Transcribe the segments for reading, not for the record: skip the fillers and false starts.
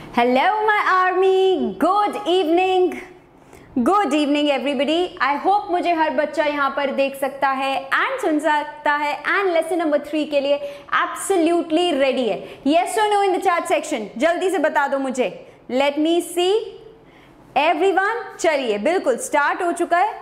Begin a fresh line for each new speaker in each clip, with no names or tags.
Hello my army, good evening everybody. I hope मुझे हर बच्चा यहाँ पर देख सकता है and सुन सकता है and lesson number 3 के लिए absolutely ready है. Yes or no in the chat section? जल्दी से बता दो मुझे. Let me see everyone. चलिए बिल्कुल start हो चुका है.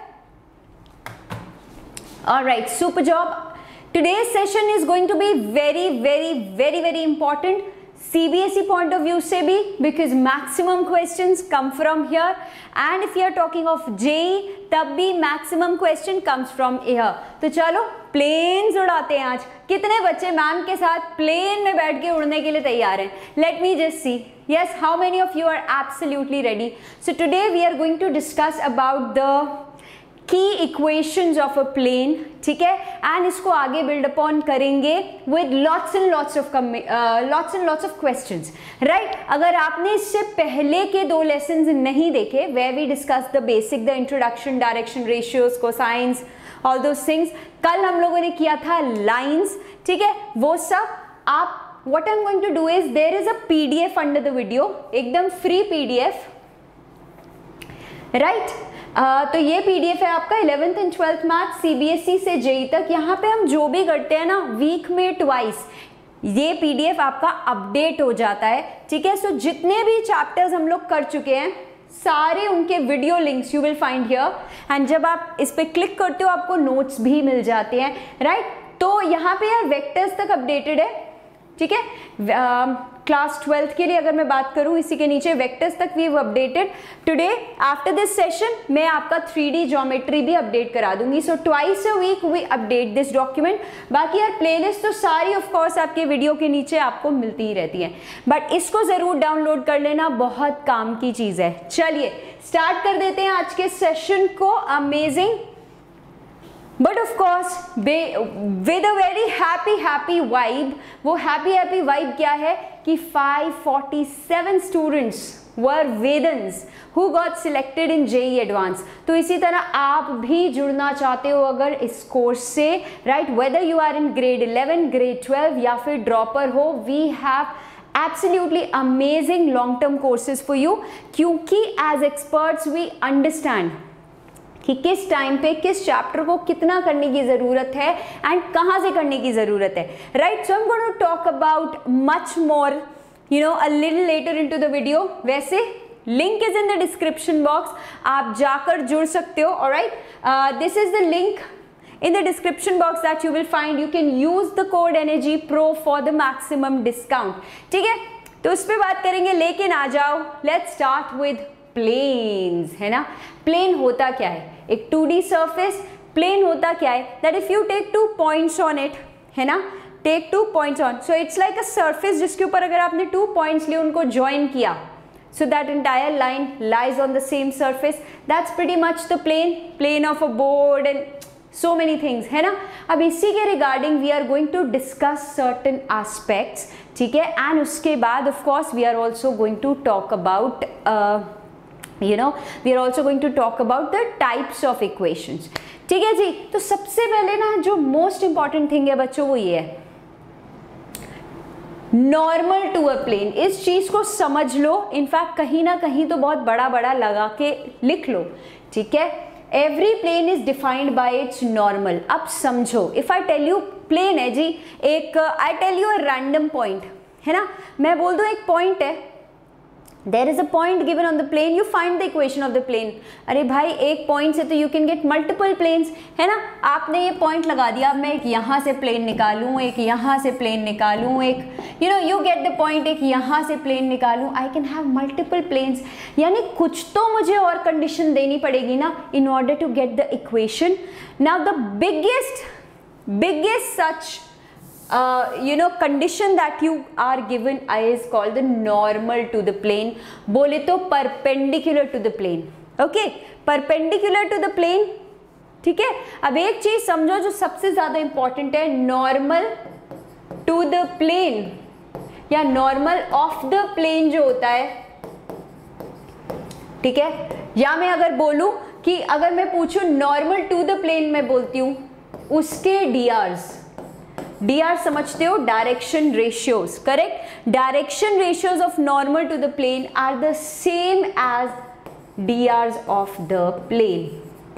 Alright, super job. Today's session is going to be very important. CBSE point of view से भी because maximum questions come from here and if you are talking of JEE तब भी maximum question comes from here. तो चलो planes उड़ाते हैं आज. कितने बच्चे मैम के साथ plane में बैठ के उड़ने के लिए तैयार हैं? Let me just see. Yes, how many of you are absolutely ready? So today we are going to discuss about the key equations of a plane, ठीक है, and इसको आगे build upon करेंगे with lots and lots of questions, right? अगर आपने इससे पहले के 2 lessons नहीं देखे, where we discussed the basic, the introduction, direction, ratios, cosines, all those things, कल हम लोगों ने किया था lines, ठीक है, वो सब आप what I'm going to do is there is a PDF under the video, एकदम free PDF, right? तो ये PDF है आपका 11th and 12th math CBSE से JEE तक. यहाँ पे हम जो भी करते हैं ना वीक में ट्वाइस ये PDF आपका अपडेट हो जाता है, ठीक है. सो जितने भी चैप्टर्स हम लोग कर चुके हैं सारे उनके video links you will find here and जब आप इस पे क्लिक करते हो आपको नोट्स भी मिल जाते हैं, राइट. तो यहाँ पे यार वेक्टर्स तक अपडेटेड है, ठीक है. क्लास 12th के लिए अगर मैं बात करूं इसी के नीचे वेक्टर्स तक we have updated. Today after this session मैं आपका 3D ज्योमेट्री भी अपडेट करा दूंगी. So twice a week we update this document. बाकी यार प्लेलिस्ट तो सारी ऑफ कोर्स आपके वीडियो के नीचे आपको मिलती ही रहती है, बट इसको जरूर डाउनलोड कर लेना, बहुत काम की चीज है. चलिए स्टार्ट कर देते हैं आज के सेशन को. Amazing but of course with a very happy vibe. वो हैप्पी वाइब क्या है कि 547 students were the ones who got selected in JEE advance. तो इसी तरह आप भी जुड़ना चाहते हो अगर इस कोर्स से, right, whether you are in grade 11, grade 12 या फिर ड्रॉपर हो, we have absolutely amazing long term courses for you. क्योंकि एज एक्सपर्ट्स वी अंडरस्टैंड कि किस टाइम पे किस चैप्टर को कितना करने की ज़रूरत है एंड कहाँ से करने की ज़रूरत है, right. So I am going to talk about much more a little later into the video. वैसे link is in the description box, आप जाकर जुड़ सकते हो. Alright, this is the link in the description box that you will find. You can use the code energy pro for the maximum discount, ठीक है. तो उस पर बात करेंगे, लेकिन आ जाओ let's start with planes, है ना. प्लेन होता क्या है? एक 2D surface. प्लेन होता क्या है? that if you take 2 points on it, है ना, take 2 points on, so it's like a surface जिसके ऊपर अगर आपने 2 points लिए उनको join किया, so that entire line lies on the same surface. That's pretty much the plane of a board and so many things, है ना. अब इसी के regarding we are going to discuss certain aspects, ठीक है. एंड उसके बाद of course we are also going to talk about we are also going to talk about the types of equations, ठीक है जी. तो सबसे पहले ना जो मोस्ट इंपॉर्टेंट थिंग है बच्चों वो ये है नॉर्मल टू अ प्लेन. इस चीज को समझ लो, इनफैक्ट कहीं ना कहीं तो बहुत बड़ा लगा के लिख लो, ठीक है. Every plane is defined by its normal. अब समझो, if I tell you plane है जी, एक I tell you a random point, है ना, मैं बोल दूं एक पॉइंट है, there is a point given on the plane, you find the equation of the plane. अरे भाई एक पॉइंट से तो you can get multiple planes, है ना. आपने ये पॉइंट लगा दिया, अब मैं एक यहाँ से प्लेन निकालूं, एक यहाँ से प्लेन निकालूं, एक you get the point, एक यहाँ से प्लेन निकालूं, I can have multiple planes. यानी कुछ तो मुझे और कंडीशन देनी पड़ेगी ना in order to get the equation. Now the biggest such condition that you are given is called the normal to the plane. बोले तो perpendicular to the plane. Okay, perpendicular to the plane, ठीक है. अब एक चीज समझो जो सबसे ज्यादा इंपॉर्टेंट है, नॉर्मल टू द प्लेन या नॉर्मल ऑफ द प्लेन जो होता है, ठीक है. या मैं अगर बोलूं कि अगर मैं पूछूं नॉर्मल टू द प्लेन, मैं बोलती हूं उसके DRs, dr समझते हो, direction ratios, correct. Direction ratios of normal to the plane are the same as drs of the plane.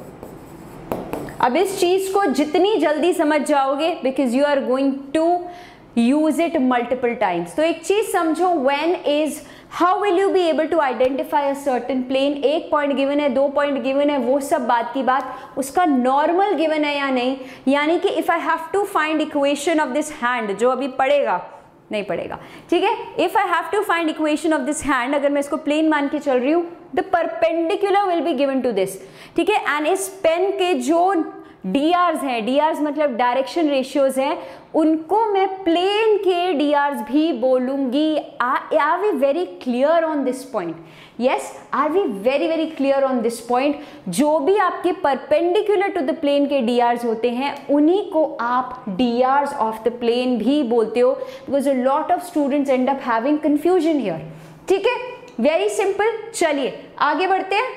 अब इस चीज को जितनी जल्दी समझ जाओगे, because you are going to use it multiple times. तो एक चीज समझो, when is, how will you be able to identify a certain plane. एक पॉइंट गिवन है, 2 पॉइंट गिवन है, वो सब बात की बात, उसका नॉर्मल गिवन है या नहीं। यानी कि if I have to find equation of this hand, जो अभी पड़ेगा नहीं पड़ेगा, ठीक है। If I have to find equation of this hand, अगर मैं इसको प्लेन मान के चल रही हूँ, the perpendicular will be given to this, ठीक है। एंड इस पेन के जो DRs हैं, DRs मतलब डायरेक्शन रेशियोज हैं, उनको मैं प्लेन के DRs भी बोलूंगी। Are we very clear on this point? Yes, are we very very clear on this point? जो भी आपके परपेंडिकुलर टू द प्लेन के DRs होते हैं, उन्हीं को आप DRs ऑफ द प्लेन भी बोलते हो, because a lot of students end up having confusion here, ठीक है। Very simple. चलिए आगे बढ़ते हैं।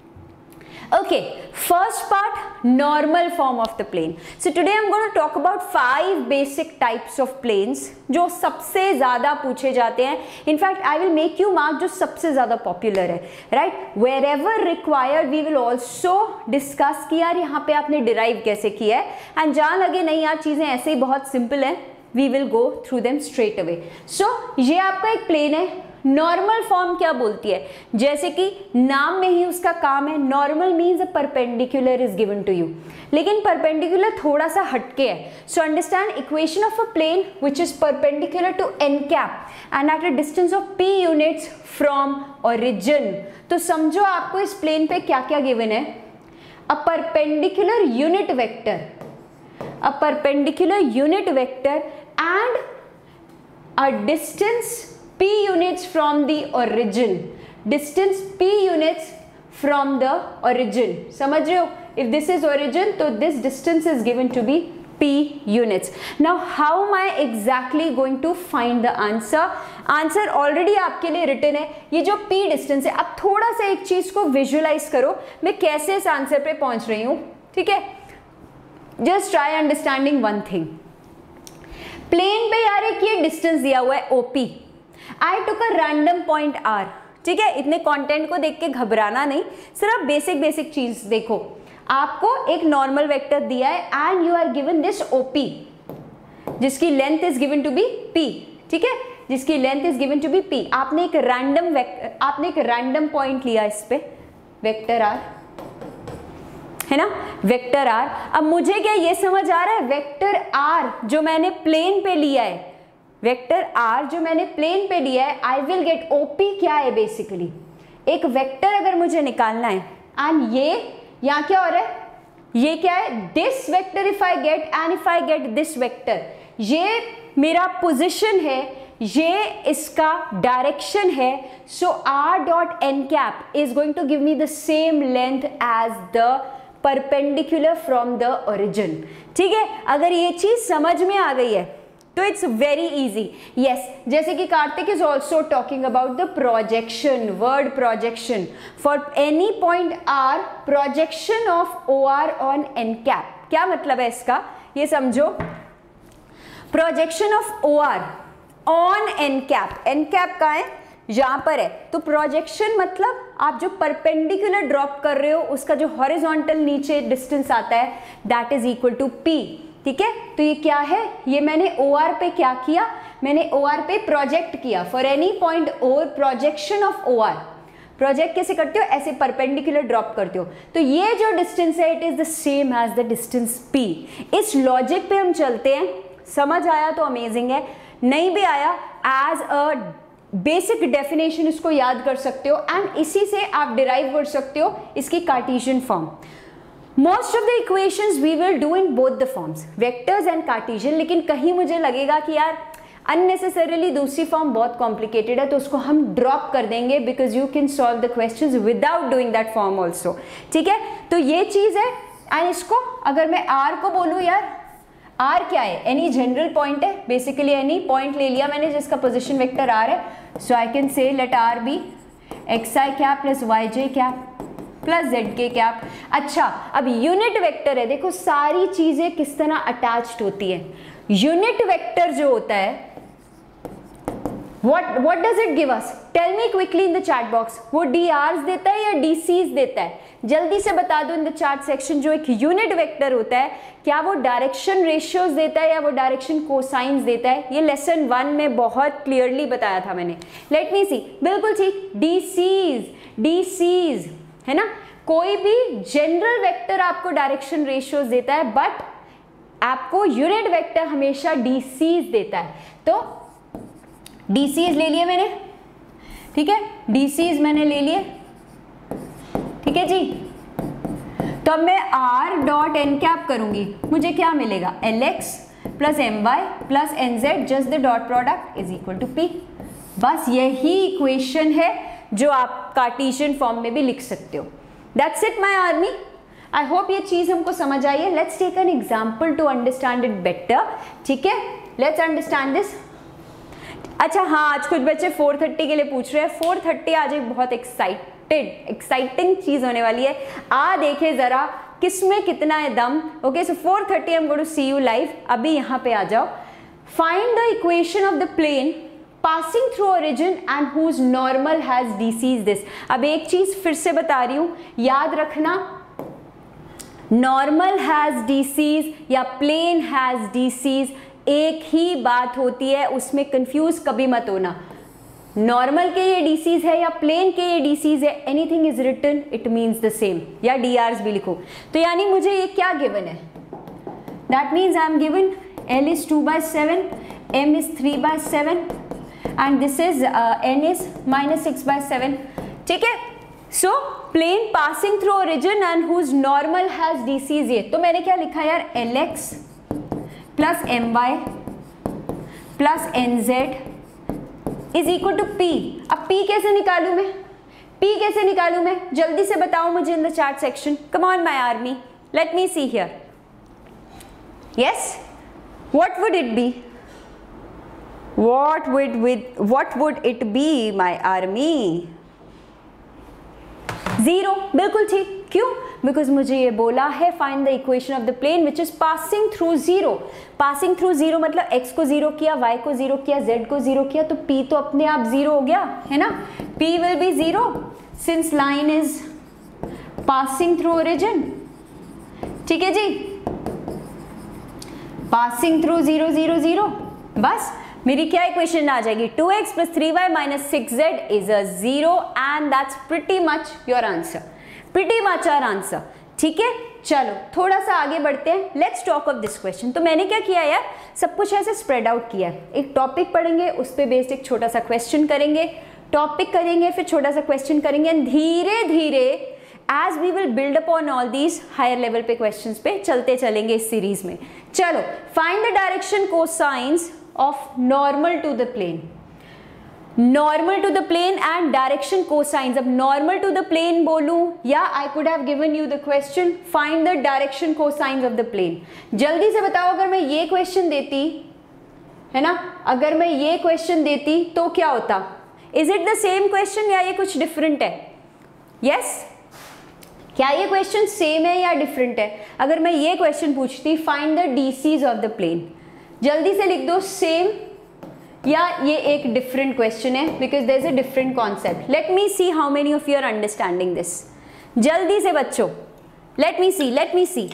Okay, first part, normal form of the plane. So today I'm going to talk about 5 basic types of planes जो सबसे ज़्यादा पूछे जाते हैं। In fact, I will make you mark जो सबसे ज़्यादा popular है, right? Wherever required, we will also discuss कि यार यहाँ पे आपने derive कैसे किया है, and जहाँ लगे नहीं यार चीज़ें ऐसे ही बहुत simple हैं, we will go through them straight away. So ये आपका एक plane है। नॉर्मल फॉर्म क्या बोलती है? जैसे कि नाम में ही उसका काम है, normal means a perpendicular is given to you, लेकिन परपेंडिकुलर थोड़ा सा हटके है। So understand, equation of a plane which is perpendicular to n cap and at a distance of p units from origin. तो समझो आपको इस प्लेन पे क्या क्या गिवन है? A perpendicular unit vector, a perpendicular unit vector and a distance p units from the origin, distance p units from the origin। समझ रहे हो? if this is origin, तो this distance is given to be p units। now how am I exactly going to find the answer? Answer already आपके लिए written है, ये जो p distance है। अब थोड़ा सा एक चीज को विजुअलाइज करो, मैं कैसे इस आंसर पे पहुंच रही हूं, ठीक है। Just try understanding one thing. Plane पे यार एक ये डिस्टेंस दिया हुआ है OP, I took a random point R, ठीक है। इतने कंटेंट को देख के घबराना नहीं, सिर्फ बेसिक चीज देखो। आपको एक नॉर्मल वेक्टर दिया है and you are given this OP, जिसकी length is given to be P, ठीक है, जिसकी length is given to be P। आपने एक रैंडम पॉइंट लिया इस पे, वेक्टर R है ना, वेक्टर R। अब मुझे क्या ये समझ आ रहा है, वेक्टर R जो मैंने प्लेन पे लिया है, वेक्टर R जो मैंने प्लेन पे लिया है, आई विल गेट OP क्या है? बेसिकली एक वेक्टर अगर मुझे निकालना है, एंड ये यहाँ क्या हो रहा है, ये क्या है? This vector if I get, and if I get this vector, ये मेरा पोजिशन है, ये इसका डायरेक्शन है। So R dot n cap is going to give me the same length as the perpendicular from the origin, ठीक है। अगर ये चीज समझ में आ गई है तो इट्स वेरी इजी। यस, जैसे कि Kartik is also talking about the projection, word projection for any point R, projection of OR on n cap. क्या मतलब है इसका, ये समझो। Projection of OR on n cap, n cap कहाँ है? यहाँ पर है। तो प्रोजेक्शन मतलब आप जो परपेंडिकुलर ड्रॉप कर रहे हो, उसका जो हॉरिजॉन्टल नीचे डिस्टेंस आता है, that is equal to P, ठीक है। तो ये क्या है, ये मैंने OR पे क्या किया, मैंने OR पे प्रोजेक्ट किया। For any point O, projection of OR, project कैसे करते हो? ऐसे परपेंडिकुलर ड्रॉप करते हो। तो ये जो डिस्टेंस है, it is the same as the distance P। इस लॉजिक पे हम चलते हैं। समझ आया तो अमेजिंग है, नहीं भी आया एज अ बेसिक डेफिनेशन इसको याद कर सकते हो, एंड इसी से आप डिराइव कर सकते हो इसकी Cartesian form. Most of the equations we will do in both the forms, vectors and Cartesian. लेकिन कहीं मुझे लगेगा कि यार अननेसेसरीली दूसरी फॉर्म बहुत कॉम्प्लिकेटेड है, तो उसको हम ड्रॉप कर देंगे, because you can solve the questions without doing that form also, ठीक है। तो ये चीज है। एंड इसको अगर मैं R को बोलूँ, यार R क्या है? एनी जनरल पॉइंट है, बेसिकली एनी पॉइंट ले लिया मैंने जिसका पोजिशन वेक्टर R है। So I can say let R be xi cap plus yj cap, plus z k cap. अच्छा, अब यूनिट वेक्टर है, देखो सारी चीजें किस तरह अटैच्ड होती है। यूनिट वेक्टर जो होता है what does it give us? Tell me quickly in the chat box. वो drs देता है या dc's देता है? जल्दी से बता दो इन द चार्ट सेक्शन। जो एक यूनिट वेक्टर होता है क्या वो डायरेक्शन रेशियोज देता है या वो डायरेक्शन कोसाइंस देता है? ये लेसन 1 में बहुत क्लियरली बताया था मैंने। लेट मी सी, बिल्कुल ठीक, डीसीज है ना। कोई भी जनरल वेक्टर आपको डायरेक्शन रेशियोज देता है, बट आपको यूनिट वेक्टर हमेशा डीसीज देता है। तो डीसीज ले लिए मैंने, ठीक है, डीसीज मैंने ले लिए, ठीक है जी। तो अब मैं आर डॉट एन कैप करूंगी, मुझे क्या मिलेगा? L x plus m y plus n z just the dot product is equal to P. बस यही इक्वेशन है जो आप कार्टेशियन फॉर्म में भी लिख सकते हो। That's it my army. I hope ये चीज हमको समझ आई है। Let's take an example to understand it better, ठीक है। Let's understand this. अच्छा हाँ, आज कुछ बच्चे 4:30 के लिए पूछ रहे हैं। 4:30 आज एक बहुत एक्साइटिंग चीज होने वाली है। देखे जरा किसमें कितना है दम। Okay, so 4:30 I am going to see you live. अभी यहाँ पे आ जाओ। Find the equation of the plane passing through origin and whose normal has DCs this. अब एक चीज फिर से बता रही हूं, याद रखना, नॉर्मल हैज डीसीज या प्लेन हैज डीसीज एक ही बात होती है, उसमें कंफ्यूज कभी मत होना। नॉर्मल के ये डीसीज है या प्लेन के ये डीसीज है, anything is written it means the same. या डीआरस भी लिखो। तो यानी मुझे ये क्या गिवन है? That means I am given L is 2/7, M is 3/7 and this is N is -6/7, ठीक है। So plane passing through origin and whose normal has DCs ये। तो मैंने क्या लिखा यार? LX plus My plus NZ is equal to P। अब P कैसे निकालूं मैं? P कैसे निकालूं मैं? जल्दी से बताओ मुझे in the chat section. Come on my army, let me see here. Yes, what would it be? What would it be, my army? 0, बिल्कुल ठीक। क्यों? बिकॉज मुझे ये बोला है find the equation of the plane which is passing through 0। Passing through 0 मतलब x को 0 किया, y को 0 किया, z को 0 किया, तो p तो अपने आप 0 हो गया है ना। p will be 0 since line is passing through origin, ठीक है जी। पासिंग थ्रू 0 0 0, बस मेरी क्या इक्वेशन आ जाएगी? 2x plus 3y minus 6z is a 0 and that's pretty much your answer, pretty much our answer, ठीक है। चलो थोड़ा सा आगे बढ़ते हैं। Let's talk of this question. तो मैंने क्या किया यार, सब कुछ ऐसे स्प्रेड आउट किया है। एक टॉपिक पढ़ेंगे, उस पर बेस्ड एक छोटा सा क्वेश्चन करेंगे, टॉपिक करेंगे, फिर छोटा सा क्वेश्चन करेंगे, एंड धीरे धीरे as we will build upon all these higher level पे questions पे चलते चलेंगे इस सीरीज में। चलो, find the direction cosines of normal to the plane, normal to the plane and direction cosines। अब normal to the plane बोलूं या I could have given you the question find the direction cosines of the plane। जल्दी से बताओ, अगर मैं ये question देती है ना, अगर मैं ये question देती तो क्या होता? Is it the same question या ये कुछ different है? Yes? क्या ये क्वेश्चन सेम है या डिफरेंट है? अगर मैं ये क्वेश्चन पूछती find the DCs of the plane, जल्दी से लिख दो सेम या ये एक डिफरेंट क्वेश्चन है, because there is a different concept. Let me see how many of you are understanding this. जल्दी से बच्चों, लेट मी सी।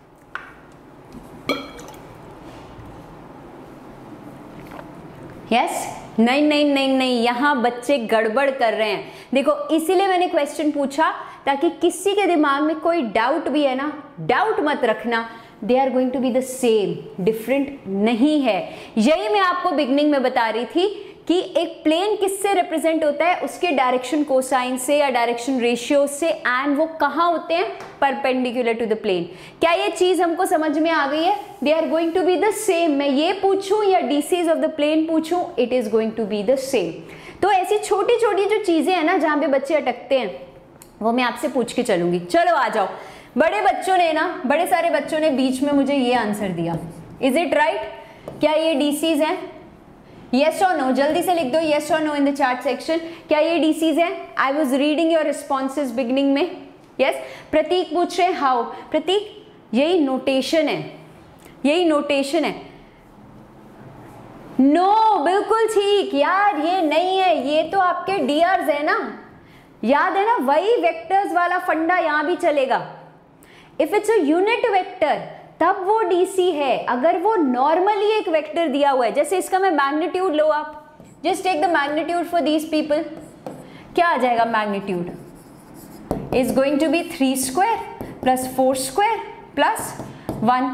यस, नहीं, यहाँ बच्चे गड़बड़ कर रहे हैं। देखो, इसीलिए मैंने क्वेश्चन पूछा ताकि किसी के दिमाग में कोई डाउट भी है ना, डाउट मत रखना। They are going to be the same, different नहीं है। यही मैं आपको बिगनिंग में बता रही थी कि एक प्लेन किससे रिप्रेजेंट होता है? उसके डायरेक्शन कोसाइन से या डायरेक्शन रेशियो से, एंड वो कहाँ होते हैं? Perpendicular to the plane. क्या ये चीज हमको समझ में आ गई है? They are going to be the same. मैं ये पूछूं या डीसीज ऑफ द प्लेन पूछूं, it is going to be the same. तो ऐसी छोटी छोटी जो चीजें हैं ना जहां पे बच्चे अटकते हैं, वो मैं आपसे पूछ के चलूंगी। चलो आ जाओ। बड़े बच्चों ने ना, बड़े सारे बच्चों ने बीच में मुझे ये आंसर दिया, इज इट राइट? क्या ये डीसीज हैं? यस और नो, जल्दी से लिख दो यस और no in the chat section. क्या ये डीसीज हैं? I was reading your responses beginning में। यस प्रतीक पूछ रहे हैं हाउ, प्रतीक यही नोटेशन है, यही नोटेशन है। नो बिल्कुल ठीक यार, ये नहीं है, ये तो आपके डीआरस है ना, याद है ना, वही वेक्टर्स वाला फंडा यहां भी चलेगा। If it's a unit vector तब वो डीसी है, अगर वो नॉर्मली एक वेक्टर दिया हुआ है, जैसे इसका मैं मैग्नीट्यूड लो आप, just take the magnitude for these people, क्या आ जाएगा magnitude is going to be 3 square plus 4 square plus 1।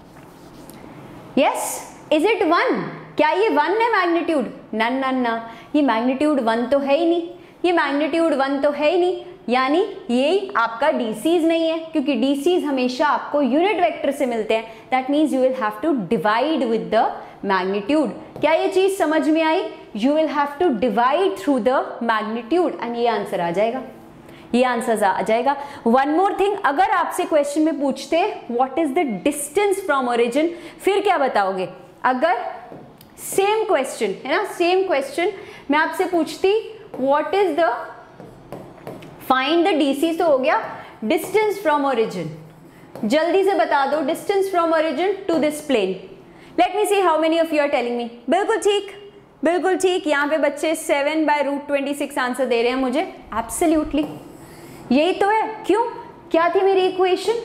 Yes is it 1? क्या ये 1 है मैग्नीट्यूड? ना, ये मैग्नीट्यूड 1 तो है ही नहीं, ये मैग्नीट्यूड 1 तो है ही नहीं, यानी ये आपका डीसीज नहीं है, क्योंकि डीसीज हमेशा आपको यूनिट वेक्टर से मिलते हैं। That means you will have to divide with the magnitude. क्या ये चीज समझ में आई? You will have to divide through the magnitude and ये आंसर आ जाएगा, ये आंसर आ जाएगा। वन मोर थिंग, अगर आपसे क्वेश्चन में पूछते what is the distance from origin, फिर क्या बताओगे? अगर सेम क्वेश्चन है ना, सेम क्वेश्चन मैं आपसे पूछती what is the find the DC, तो हो गया डिस्टेंस फ्रॉम ओरिजिन, जल्दी से बता दो distance from origin to this plane. Let me see how many of you are telling me. बिल्कुल ठीक, बिल्कुल ठीक, यहाँ पे बच्चे 7/√26 आंसर दे रहे हैं मुझे। एब्सोल्युटली यही तो है। क्यों? क्या थी मेरी इक्वेशन?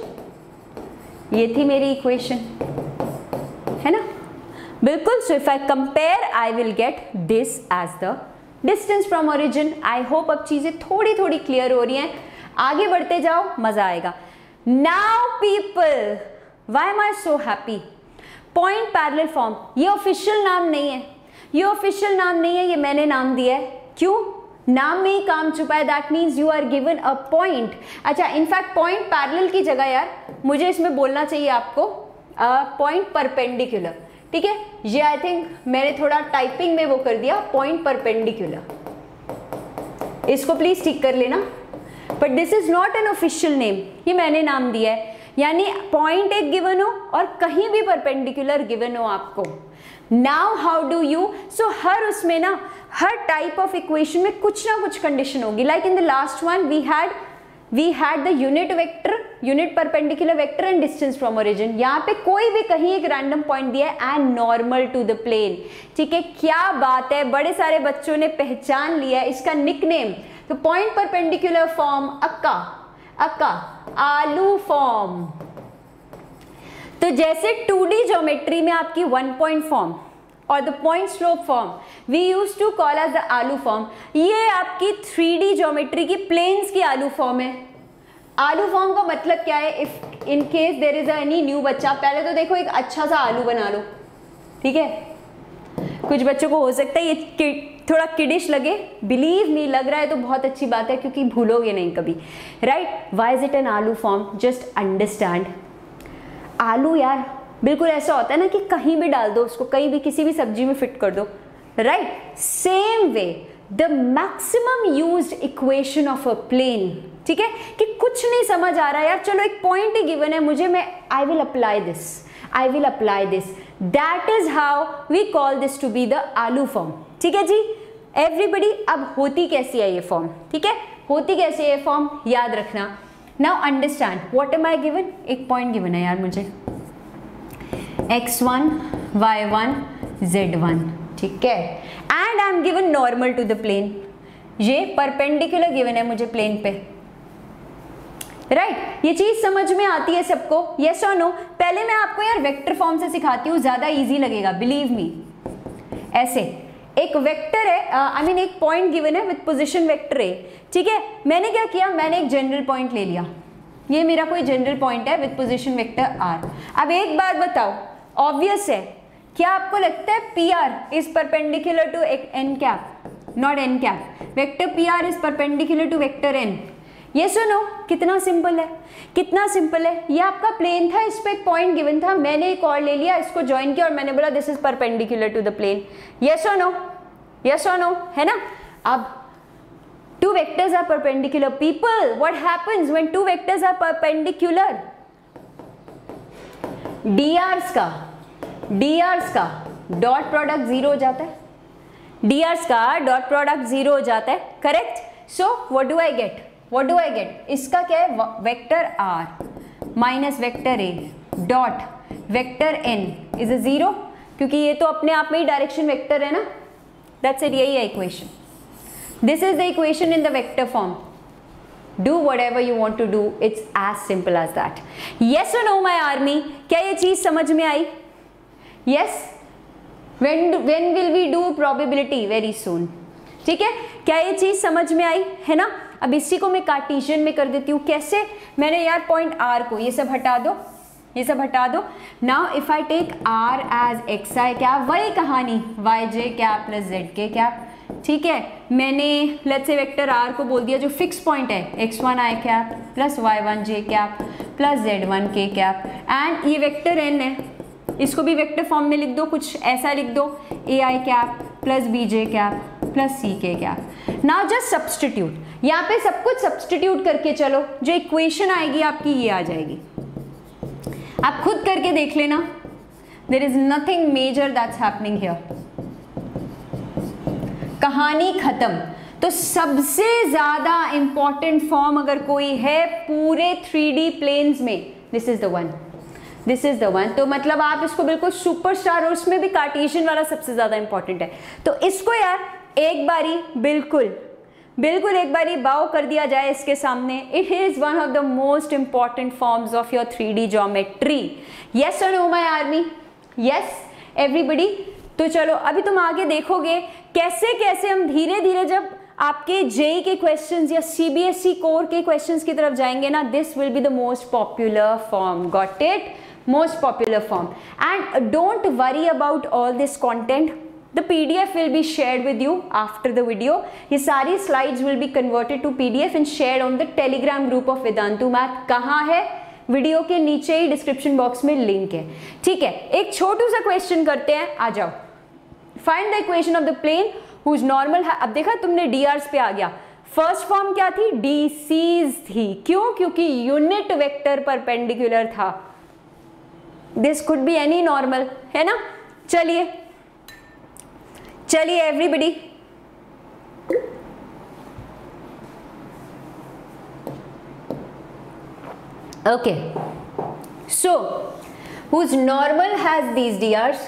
ये थी मेरी इक्वेशन, है ना, बिल्कुल। So if I compare I will get this as the distance from origin. I hope अब चीजें थोड़ी थोड़ी क्लियर हो रही हैं, आगे बढ़ते जाओ, मजा आएगा। Now people, why am I so happy? Point parallel form, ये ऑफिशियल नाम नहीं है, ये ऑफिशियल नाम नहीं है, ये मैंने नाम दिया है। क्यों? नाम में ही काम छुपा है। That means you are given a point. अच्छा, इनफैक्ट पॉइंट पैरेलल की जगह यार मुझे इसमें बोलना चाहिए आपको पॉइंट परपेंडिकुलर, ठीक है। ये आई थिंक मैंने थोड़ा टाइपिंग में वो कर दिया, पॉइंट परपेंडिकुलर, इसको प्लीज ठीक कर लेना। But this is not an official name, ये मैंने नाम दिया है, यानी पॉइंट एक गिवन हो और कहीं भी परपेंडिकुलर गिवन हो आपको। Now how do you, so हर उसमें ना, हर टाइप ऑफ इक्वेशन में कुछ ना कुछ कंडीशन होगी। Like in the last one we had the unit vector, unit perpendicular vector and distance from origin. यहाँ पे कोई भी कहीं एक रैंडम पॉइंट दिया है and normal to the plane, ठीक है। क्या बात है, बड़े सारे बच्चों ने पहचान लिया है इसका निकनेम। तो पॉइंट परपेंडिकुलर फॉर्म अक्का आलू फॉर्म। तो जैसे 2D ज्योमेट्री में आपकी 1 पॉइंट फॉर्म और the point slope form we use to call as the आलू फॉर्म, ये आपकी 3D ज्योमेट्री की प्लेन्स की आलू फॉर्म है। आलू फॉर्म का मतलब क्या है? If in case there is any new बच्चा, पहले तो देखो एक अच्छा सा आलू बना लो, ठीक है। कुछ बच्चों को हो सकता है ये थोड़ा किडिश लगे, बिलीव मी लग रहा है तो बहुत अच्छी बात है, क्योंकि भूलोगे नहीं कभी, right. Why is it an आलू फॉर्म? जस्ट अंडरस्टैंड, आलू यार बिल्कुल ऐसा होता है ना कि कहीं भी डाल दो उसको, कहीं भी किसी भी सब्जी में फिट कर दो, right. Same way the maximum used equation of a plane, ठीक है, कि कुछ नहीं समझ आ रहा है यार, चलो एक पॉइंट ही गिवन है मुझे, मैं I will apply this, that is how we call this to be the आलू फॉर्म, ठीक है जी। एवरीबडी, अब होती कैसी है ये फॉर्म, ठीक है, होती कैसी है ये फॉर्म याद रखना। Now understand what am I given, एक पॉइंट गिवन है यार मुझे, x1 y1 z1, ठीक है, and I am given normal to the plane, ये परपेंडिकुलर गिवन है मुझे प्लेन पे, राइट। ये चीज समझ में आती है सबको, यस और नो? पहले मैं आपको यार वेक्टर फॉर्म से सिखाती हूँ, ज्यादा इजी लगेगा, बिलीव मी। ऐसे एक वेक्टर है, आई मीन एक पॉइंट गिवन है विद पोजीशन वेक्टर है, ठीक है। मैंने क्या किया, मैंने एक जनरल पॉइंट ले लिया, ये मेरा कोई जनरल पॉइंट है विद पोजीशन वेक्टर r। अब एक बात बताओ, ऑब्वियस है, क्या आपको लगता है PR is perpendicular to n cap? Not n cap, vector PR is perpendicular to vector n। ये सुनो कितना सिंपल है, कितना सिंपल है। ये आपका प्लेन था, इस पे एक पॉइंट गिवन था, मैंने एक और ले लिया, इसको ज्वाइन किया और मैंने बोला this is perpendicular to the plane. Yes और नो? यस और नो, है ना। अब two vectors are perpendicular, people, what happens when two vectors are perpendicular? drs का डॉट प्रोडक्ट 0 हो जाता है, drs का डॉट प्रोडक्ट 0 हो जाता है, correct. So what do I get? What do I get, इसका क्या है, vector r minus vector a dot vector n is a 0, क्योंकि ये तो अपने आप में ही डायरेक्शन वेक्टर है ना, दैट्स इट, यही है equation. This is the equation in the vector form. Do whatever you want to do, it's as simple as that. Yes or no my army, क्या ये चीज समझ में आई? Yes. When will we do probability? Very soon. ठीक है, क्या ये चीज समझ में आई है ना. अब इसी को मैं कार्टेशियन में कर देती हूँ. कैसे, मैंने यार पॉइंट r को, ये सब हटा दो, ये सब हटा दो. Now if I take r as x i cap, वही कहानी y j cap plus z k cap. ठीक है, मैंने लेट्स से वेक्टर r को बोल दिया जो फिक्स पॉइंट है, x1 i cap plus y1 j cap plus z1 k cap, and ये वेक्टर n है, इसको भी वेक्टर फॉर्म में लिख दो, कुछ ऐसा लिख दो, a i cap plus b j cap plus c k cap. Now just substitute, यहाँ पे सब कुछ सब्सटीट्यूट करके चलो, जो इक्वेशन आएगी आपकी ये आ जाएगी. आप खुद करके देख लेना, there is nothing major that's happening here. कहानी खत्म. तो सबसे ज्यादा इंपॉर्टेंट फॉर्म अगर कोई है पूरे 3D प्लेन्स में, this is the one, this is the one. तो मतलब आप इसको बिल्कुल सुपरस्टार, और उसमें भी कार्टेशियन वाला सबसे ज्यादा इंपॉर्टेंट है. तो इसको यार एक बारी बिल्कुल बिल्कुल एक बारी बाव कर दिया जाए इसके सामने. It is one of the most important forms of your 3D geometry. Yes और no my army? Yes everybody. तो चलो अभी तुम आगे देखोगे कैसे कैसे हम धीरे धीरे जब आपके जेई के क्वेश्चंस या सीबीएसई कोर के क्वेश्चंस की तरफ जाएंगे ना, this will be the most popular form. Got it? Most popular form. And don't worry about all this content. The PDF will be shared with you after the video. ये सारी slides will be converted to PDF and shared on the Telegram group of Vedantu math. कहाँ है? Video के नीचे ही description box में link है. ठीक है, एक छोटू सा क्वेश्चन करते हैं, आ जाओ. Find the equation of the plane whose normal है. अब देखा तुमने डीआरस पे आ गया. फर्स्ट फॉर्म क्या थी? डीसीज थी. क्यों? क्योंकि यूनिट वेक्टर परपेंडिकुलर था. This could be any normal, है ना. चलिए चलिए everybody, okay. So whose normal has these DRs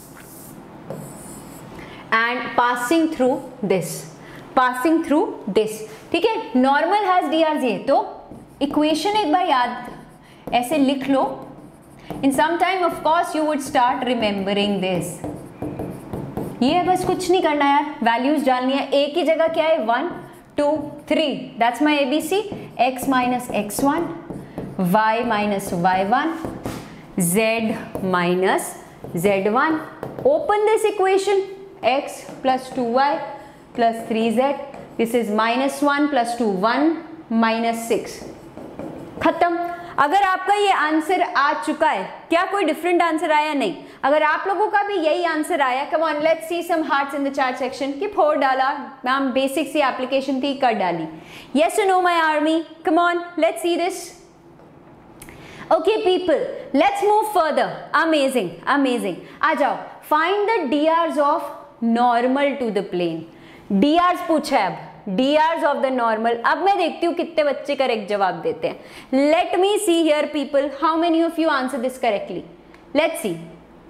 and passing through this, passing through this. ठीक है, नॉर्मल हैज डीआर ये. तो इक्वेशन एक बार याद ऐसे लिख लो. In some time of course you would start remembering this. ये बस कुछ नहीं करना यार, वैल्यूज डालनी है. ए की जगह क्या है? 1 2 3, that's my ABC. x minus x1, y minus y1, z minus z1. Open this equation. x plus 2y plus 3z, this is -1 plus 2 1 minus 6. खत्म. अगर आपका ये आंसर आ चुका है, क्या कोई डिफरेंट आंसर आया? नहीं. अगर आप लोगों का भी यही आंसर आया, come on let's see some hearts in the chat section. कि 4 डाला मैम, बेसिक सी एप्लीकेशन थी, कर डाली. यस और no my army? Come on let's see this. Okay people, let's move further. Amazing amazing. आ जाओ. Find the DRs of normal to the plane. DRs पूछा है अब, डीआरस ऑफ द नॉर्मल. अब मैं देखती हूँ कितने बच्चे करेक्ट जवाब देते हैं. Let me see here people, how many of you answer this correctly. Let's see.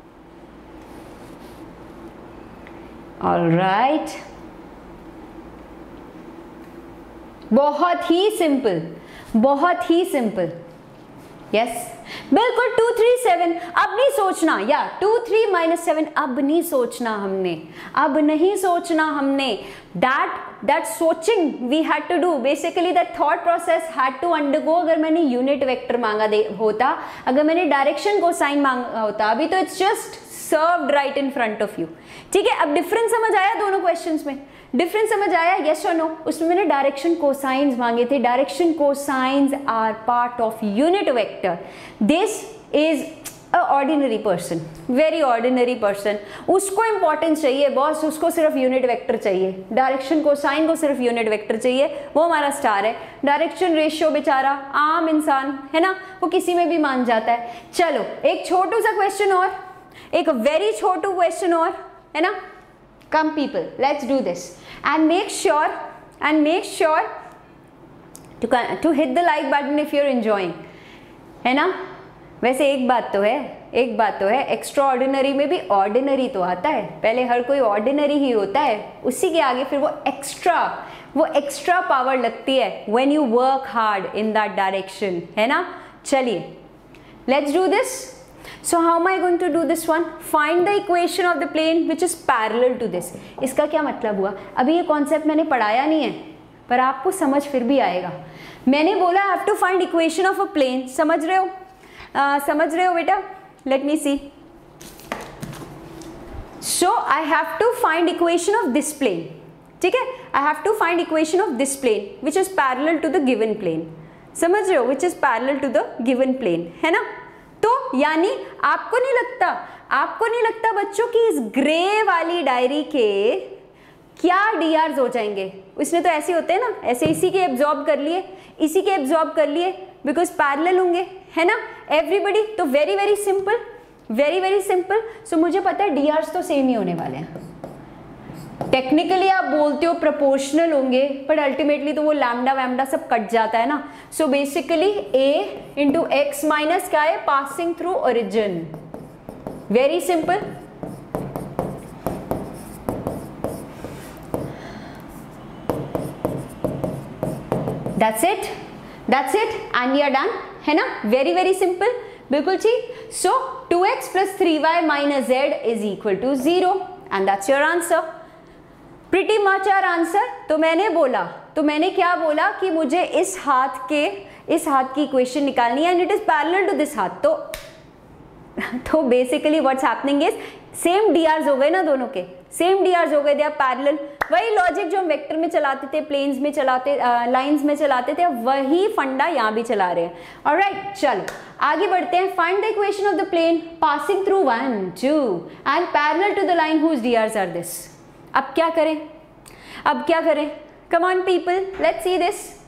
Alright, बहुत ही सिंपल, बहुत ही सिंपल. यस बिल्कुल. 2 3 7. अब नहीं सोचना यार, 2 3 माइनस 7 अब नहीं सोचना हमने, अब नहीं सोचना हमने. दैट सोचिंग we had to do, basically that thought process had to undergo. अगर मैंने यूनिट वेक्टर मांगा होता, अगर मैंने डायरेक्शन को साइन मांगा होता, अभी तो it's just served right in front of you. ठीक है, अब डिफरेंस समझ आया दोनों क्वेश्चंस में? डिफरेंस समझ आया? यस और नो? उसमें मैंने डायरेक्शन कोसाइंस मांगे थे. Direction cosines are part of unit vector. This is a ordinary person, very ordinary person. उसको इंपॉर्टेंस चाहिए बॉस, उसको सिर्फ यूनिट वेक्टर चाहिए. डायरेक्शन कोसाइन को सिर्फ यूनिट वेक्टर चाहिए, वो हमारा स्टार है. डायरेक्शन रेशियो बेचारा आम इंसान है ना, वो किसी में भी मान जाता है. चलो एक छोटू सा क्वेश्चन और, एक वेरी छोटू क्वेश्चन और, है ना. Come people, let's do this and make sure to hit the like button if you are enjoying, है ना। वैसे एक बात तो है, एक्स्ट्रा ऑर्डिनरी में भी ऑर्डिनरी तो आता है, पहले हर कोई ऑर्डिनरी ही होता है, उसी के आगे फिर वो एक्स्ट्रा पावर लगती है when you work hard in that direction, है ना। चलिए let's do this. So how am I going to do this one? Find the equation of the plane which is parallel to this. इसका क्या मतलब हुआ? अभी ये कॉन्सेप्ट मैंने पढ़ाया नहीं है, पर आपको समझ फिर भी आएगा। मैंने बोला I have to find equation of a plane, समझ रहे हो बेटा? Let me see. So I have to find equation of this plane, ठीक है। I have to find equation of this plane which is parallel to the given plane, समझ रहे हो? Which is parallel to the given plane, है ना। तो यानी आपको नहीं लगता बच्चों की इस ग्रे वाली डायरी के क्या डीआरस हो जाएंगे? इसमें तो ऐसे होते हैं ना, ऐसे इसी के एब्जॉर्ब कर लिए बिकॉज पैरेलल होंगे, है ना एवरीबडी। तो वेरी वेरी सिंपल। सो मुझे पता है डीआरस तो सेम ही होने वाले हैं। टेक्निकली आप बोलते हो प्रोपोर्शनल होंगे, बट अल्टीमेटली तो वो लैम्डा वैम्डा सब कट जाता है ना। So basically a into x minus क्या है? Passing through origin. Very simple. That's it and we are done, है ना। वेरी वेरी सिंपल, बिल्कुल ठीक। So 2x plus 3y minus z is equal to 0 and that's your answer. Pretty much our answer. तो मैंने क्या बोला कि मुझे इस हाथ की इक्वेशन निकालनी है and it is parallel to this हाथ। तो basically what's happening is same DRs हो गए ना, दोनों के सेम डीआरस हो गए, दे आर पैरेलल। वही लॉजिक जो हम वेक्टर में चलाते थे, प्लेन्स में चलाते, लाइंस में चलाते थे, वही फंडा यहाँ भी चला रहे हैं। ऑलराइट, चलो आगे बढ़ते हैं। Find the equation of the plane passing through 1, 2 and parallel to the line whose DRs are this. अब क्या करें? Come on people, let's see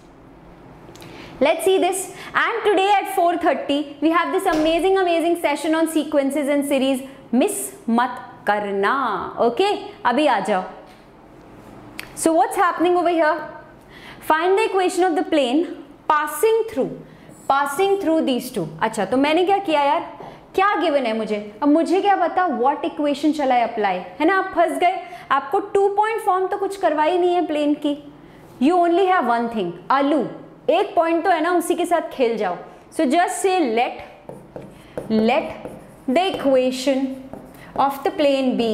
this. And today at 4:30 we have this amazing session on sequences and series. Miss मत करना, okay? अभी आ जाओ। So what's happening over here? Find the equation of the plane passing through these two. अच्छा, तो मैंने क्या किया यार? क्या गिवन है मुझे? अब मुझे क्या पता व्हाट इक्वेशन चला है अप्लाई, है ना। आप फंस गए। आपको 2 पॉइंट फॉर्म तो कुछ करवाई नहीं है प्लेन की। You only have one thing, आलू। एक पॉइंट तो है ना, उसी के साथ खेल जाओ। So just say let the equation of the plane be,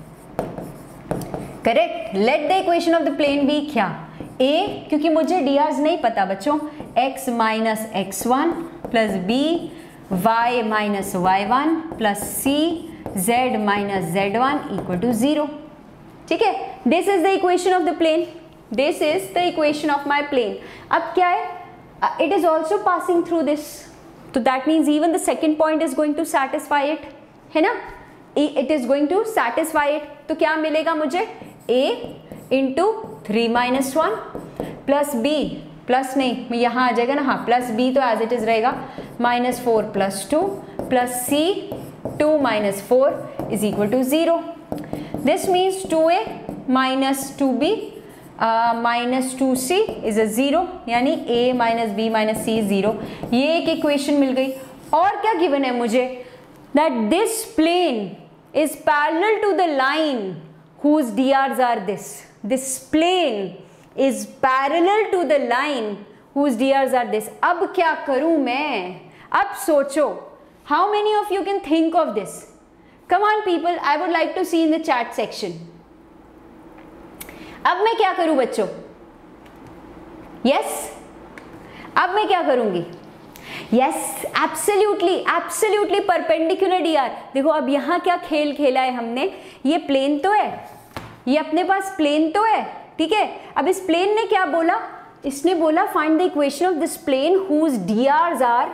correct. Let the equation of the plane be क्या? ए, क्योंकि मुझे डीआरस नहीं पता बच्चों, x minus x1 plus b y minus y1 plus c z minus z1 equal to 0, ठीक है। This is the equation of the plane, this is the equation of my plane. अब क्या है? It is also passing through this, तो that means even the second point is going to satisfy it, है ना। It is going to satisfy it. तो क्या मिलेगा मुझे? a into 3 minus 1 plus b, plus नहीं यहाँ आ जाएगा ना, हाँ प्लस b तो एज इट इज रहेगा, minus 4 plus 2 plus c 2 minus 4 is equal to 0। This means 2a minus 2b minus 2c is a 0, यानी a minus b minus c 0। ये एक इक्वेशन मिल गई। और क्या गिवन है मुझे? That this plane is parallel to the line whose DRs are this. This plane is parallel to the line whose DRs are this. अब क्या करूं मैं? अब सोचो, how many of you can think of this? Come on people, I would like to see in the chat section. अब मैं क्या करूं बच्चों? Yes? अब मैं क्या करूंगी? Yes, absolutely perpendicular DR। देखो अब यहाँ क्या खेल खेला है हमने, ये प्लेन तो है, ये अपने पास प्लेन तो है, ठीक है। अब इस प्लेन ने क्या बोला? इसने बोला find the equation of this plane whose DRs are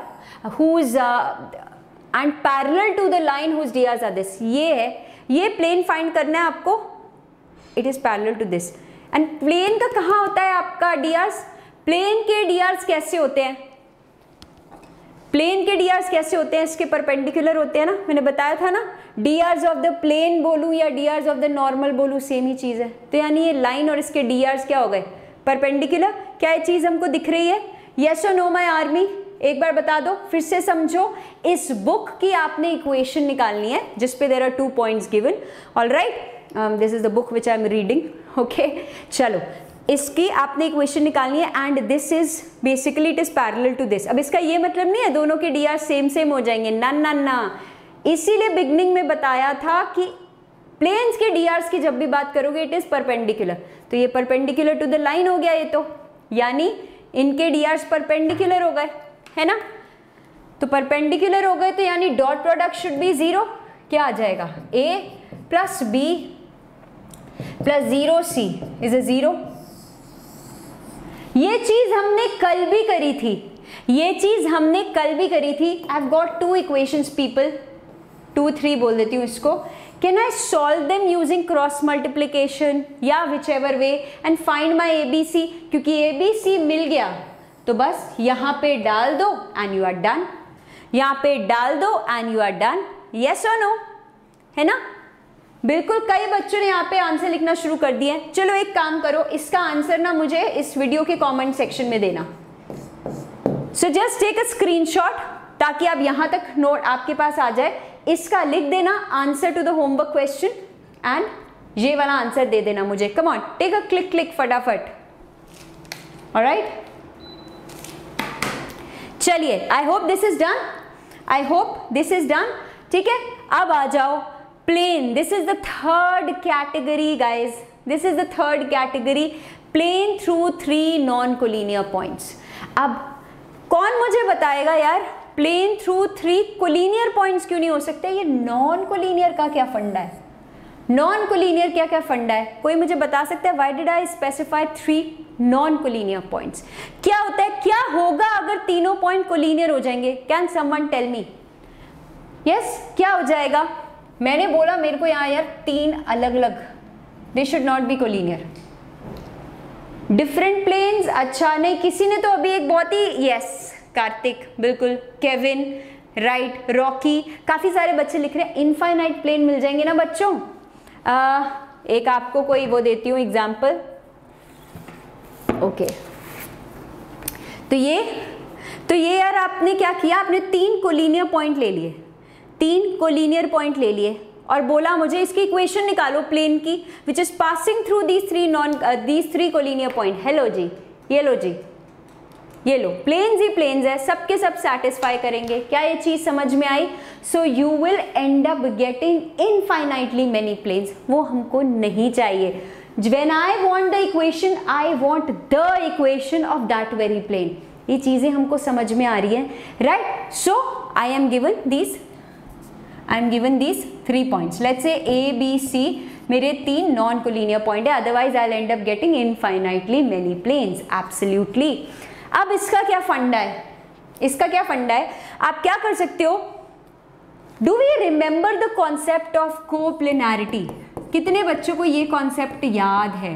and parallel to the line whose DRs are this. ये है, ये प्लेन फाइंड करना है आपको। It is parallel to this. And plane का कहाँ होता है आपका डीआरस? प्लेन के डीआरस कैसे होते हैं? प्लेन के डीआरस कैसे होते हैं? इसके परपेंडिकुलर होते हैं ना, मैंने बताया था ना। डीआरस ऑफ द प्लेन बोलूं या डीआरस ऑफ द नॉर्मल बोलूं, सेम ही चीज है। तो यानी ये लाइन और इसके डीआरस क्या हो गए? परपेंडिकुलर। क्या ये चीज हमको दिख रही है? यस और नो माय आर्मी? एक बार बता दो, फिर से समझो। इस बुक की आपने इक्वेशन निकालनी है जिस पे there are 2 points given. Alright, this is the book which I am reading. Okay, चलो, इसकी आपने इक्वेशन निकालनी है and this is basically it is parallel to this. अब इसका ये मतलब नहीं है दोनों के डी आर सेम सेम हो जाएंगे, ना ना ना। इसीलिए बिगनिंग में बताया था कि प्लेन्स के डी आर्स की जब भी बात करोगे इट इज परपेंडिकुलर। तो ये परपेंडिकुलर टू द लाइन हो गया ये तो, यानी इनके डी आर्स परपेंडिकुलर हो गए, है ना। तो परपेंडिकुलर हो गए तो यानी डॉट प्रोडक्ट शुड बी 0। क्या आ जाएगा? a plus b plus 0c is a 0। ये चीज हमने कल भी करी थी, ये चीज हमने कल भी करी थी। I have got 2 equations people, 2 3 बोल देती हूँ इसको। Can I solve them using cross multiplication या whichever way and find my ABC? क्योंकि ABC मिल गया तो बस यहाँ पे डाल दो एंड यू आर डन, यहाँ पे डाल दो and you are done. Yes और नो, है ना। बिल्कुल, कई बच्चों ने यहाँ पे आंसर लिखना शुरू कर दिए। चलो एक काम करो, इसका आंसर ना मुझे इस वीडियो के कमेंट सेक्शन में देना। So just take a screenshot ताकि आप यहाँ तक नोट आपके पास आ जाए। इसका लिख देना answer to the homework question and ये वाला आंसर दे देना मुझे। Come on, take a click फटाफट। ऑलराइट, चलिए, I hope this is done, I hope this is done. ठीक है, अब आ जाओ plane. This is the third category guys, this is the third category, plane through 3 non collinear points. अब कौन मुझे बताएगा यार प्लेन थ्रू 3 कोलिनियर पॉइंट्स क्यों नहीं हो सकते? ये नॉन कोलिनियर का क्या फंडा है? नॉन कोलिनियर क्या क्या फंडा है? कोई मुझे बता सकता है? Why did I specify 3 non collinear points? क्या होता है, क्या होगा अगर तीनों पॉइंट कोलिनियर हो जाएंगे? Can someone tell me? Yes, क्या हो जाएगा? मैंने बोला मेरे को यहाँ यार 3 अलग अलग, they should not be collinear, different planes. अच्छा नहीं, किसी ने तो अभी एक बहुत ही, यस कार्तिक, बिल्कुल, केविन, राइट, रॉकी, काफी सारे बच्चे लिख रहे हैं इनफाइनाइट प्लेन मिल जाएंगे ना बच्चों। एक आपको कोई वो देती हूँ एग्जाम्पल। ओके, तो ये यार आपने क्या किया, आपने 3 कोलिनियर पॉइंट ले लिए, 3 कोलिनियर पॉइंट ले लिए और बोला मुझे इसकी इक्वेशन निकालो प्लेन की which is passing through these 3 collinear point. Hello जी, ये लो जी, ये लो, प्लेन्स ही प्लेन्स है, सबके सब सेटिस्फाई करेंगे। क्या ये चीज समझ में आई? So you will end up getting infinitely many planes. वो हमको नहीं चाहिए। When I want the equation, I want the equation of that very plane. ये चीजें हमको समझ में आ रही है, right? So I am given these 3 points. Let's say A B C मेरे 3 नॉन कोलिनियर पॉइंट है, otherwise I will end up getting infinitely many planes. Absolutely. अब इसका क्या फंडा है? इसका क्या फंडा है? आप क्या कर सकते हो? Do we remember the concept of coplanarity? कितने बच्चों को ये कॉन्सेप्ट याद है?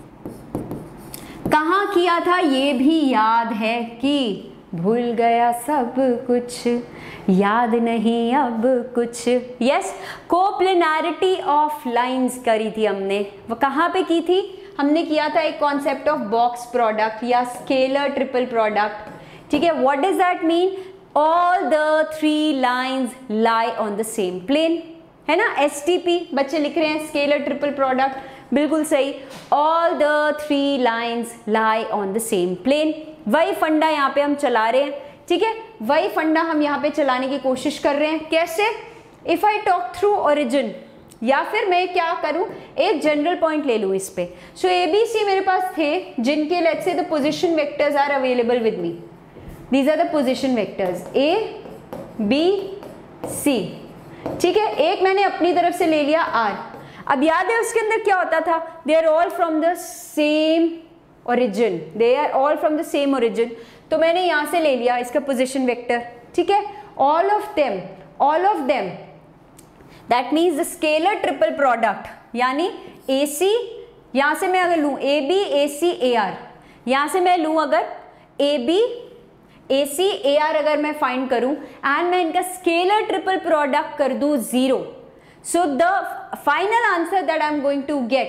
कहाँ किया था ये भी याद है कि भूल गया सब कुछ, याद नहीं अब कुछ। यस, कोप्लेनैरिटी ऑफ लाइंस करी थी हमने। वो कहाँ पे की थी? हमने किया था एक कॉन्सेप्ट ऑफ बॉक्स प्रोडक्ट या स्केलर ट्रिपल प्रोडक्ट। ठीक है, what does that mean? All the 3 lines lie on the same plane, है ना। STP बच्चे लिख रहे हैं, स्केलर ट्रिपल प्रोडक्ट, बिल्कुल सही। All the 3 lines lie on the same plane. वही फंडा यहाँ पे हम चला रहे हैं, ठीक है, वही फंडा हम यहाँ पे चलाने की कोशिश कर रहे हैं। कैसे? If I talk through origin, या फिर मैं क्या करूं, एक जनरल पॉइंट ले लूं इस पे। सो ABC मेरे पास थे जिनके let's say the position vectors are available with me. These are the position vectors A B C। ठीक है, एक मैंने अपनी तरफ से ले लिया R। अब याद है उसके अंदर क्या होता था? They are all from the same origin, they are all from the same origin. तो मैंने यहां से ले लिया इसका पोजीशन वेक्टर। ठीक है, all of them that means the scalar triple product, यानी AC, यहां से मैं अगर लूं AB AC AR, यहां से मैं लूं अगर AB AC AR अगर मैं फाइंड करूं एंड मैं इनका स्केलर ट्रिपल प्रोडक्ट कर दूं 0, so the final answer that I am going to get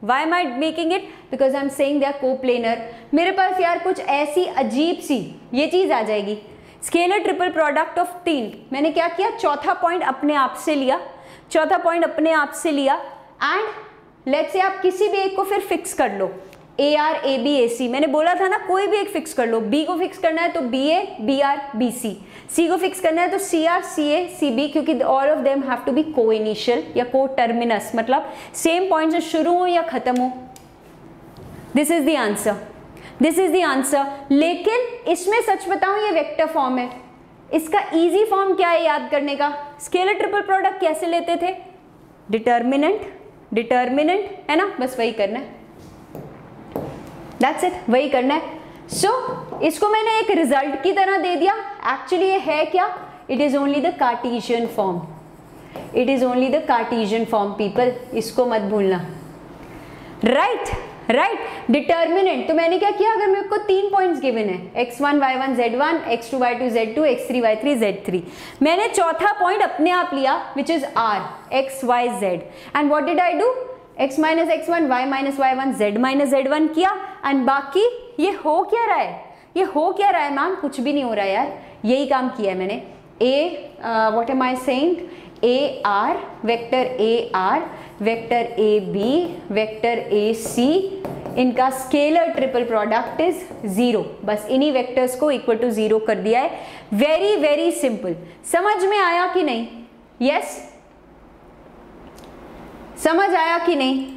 Why am I making it? Because I'm saying they are coplanar. मेरे पास यार कुछ ऐसी अजीब सी ये चीज़ आ जाएगी, स्केलर ट्रिपल प्रोडक्ट ऑफ 3। मैंने क्या किया, चौथा पॉइंट अपने आप से लिया, चौथा पॉइंट अपने आप से लिया एंड लेट्स से आप किसी भी एक को फिर फिक्स कर लो, ए आर ए बी ए सी। मैंने बोला था ना कोई भी एक फिक्स कर लो, बी को फिक्स करना है तो B A B R B C, C को फिक्स करना है तो C R C A C B, क्योंकि all of them have to be coinitial या को टर्मिनस, मतलब सेम पॉइंट से शुरू हो या खत्म हो। This is the answer, this is the answer. लेकिन इसमें सच बताऊं ये वेक्टर फॉर्म है, इसका इजी फॉर्म क्या है याद करने का, स्केलर ट्रिपल प्रोडक्ट कैसे लेते थे, डिटर्मिनेंट डिटर्मिनेंट है ना, बस वही करना है, दैट्स इट, वही करना है। सो इसको मैंने एक रिजल्ट की तरह दे दिया, एक्चुअली ये है क्या, it is only the Cartesian form, it is only the Cartesian form people, इसको मत भूलना। राइट राइट, डिटर्मिनेंट तो मैंने क्या किया, अगर मेरे को 3 पॉइंट्स गिवन है x1 y1 z1 x2 y2 z2 x3 y3 z3, मैंने चौथा पॉइंट अपने आप लिया which is r x y z and what did I do, x minus x1 y minus y1 z minus z1 किया and बाकी ये हो क्या रहा है, ये हो क्या रहा है मैम, कुछ भी नहीं हो रहा है यार, यही काम किया है मैंने। a what am I saying, A R vector A R vector A B vector A C, इनका स्केलर ट्रिपल प्रोडक्ट इज 0, बस इन्हीं वेक्टर्स को इक्वल टू 0 कर दिया है। वेरी वेरी सिंपल, समझ में आया कि नहीं, यस समझ आया कि नहीं।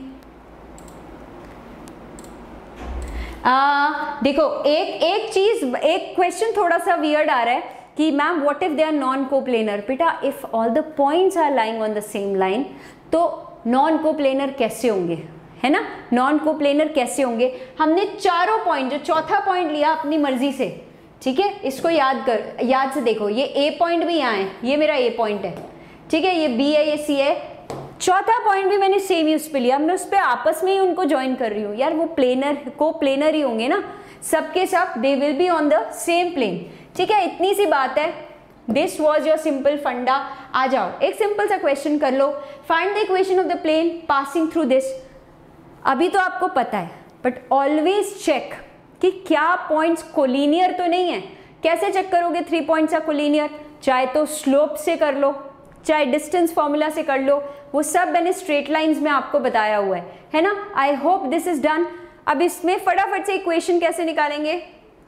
देखो एक चीज, एक क्वेश्चन थोड़ा सा वियर्ड आ रहा है कि ma'am what if they are non coplanar. बेटा if all the points are lying on the same line तो नॉन कोप्लेनर कैसे होंगे, है ना, नॉन कोप्लेनर कैसे होंगे। हमने चारों पॉइंट, जो चौथा पॉइंट लिया अपनी मर्जी से, ठीक है, इसको याद कर, याद से देखो, ये ए पॉइंट भी यहाँ है, ये मेरा ए पॉइंट है, ठीक है, ये बी है, ये सी है, चौथा पॉइंट भी मैंने सेम ही उस पर लिया, मैं उस पर आपस में ही उनको ज्वाइन कर रही हूँ यार, वो प्लेनर को प्लेनर ही होंगे ना सबके सब, they will be on the same plane, ठीक है, इतनी सी बात है। दिस वॉज योर सिंपल फंडा। आ जाओ एक सिंपल सा क्वेश्चन कर लो, find the equation of the plane passing through this. अभी तो आपको पता है बट ऑलवेज चेक कि क्या पॉइंट्स कोलिनियर तो नहीं है। कैसे चेक करोगे 3 पॉइंट्स का कोलिनियर, चाहे तो स्लोप से कर लो, चाहे डिस्टेंस फॉर्मूला से कर लो, वो सब मैंने स्ट्रेट लाइंस में आपको बताया हुआ है ना। I hope this is done. अब इसमें फटाफट से इक्वेशन कैसे निकालेंगे,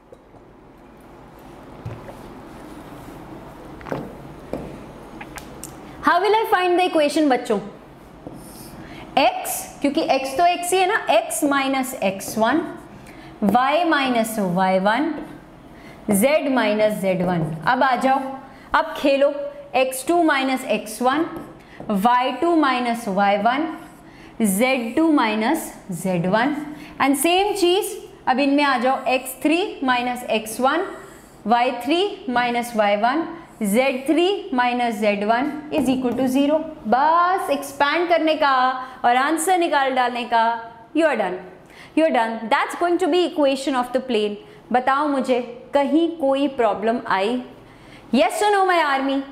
how will I find the equation बच्चों, x, क्योंकि x तो x ही है ना, x minus x1 y minus y1 z minus z1। अब आ जाओ, अब खेलो, x2 minus x1 y2 minus y1 z2 minus z1 and same चीज अब इनमें आ जाओ, x3 minus x1 y3 minus y1 z3 minus z1 is equal to 0। बस एक्सपैंड करने का और आंसर निकाल डालने का, you are done, you are done. That's going to be equation of the plane. बताओ मुझे कहीं कोई प्रॉब्लम आई, यस और no my army,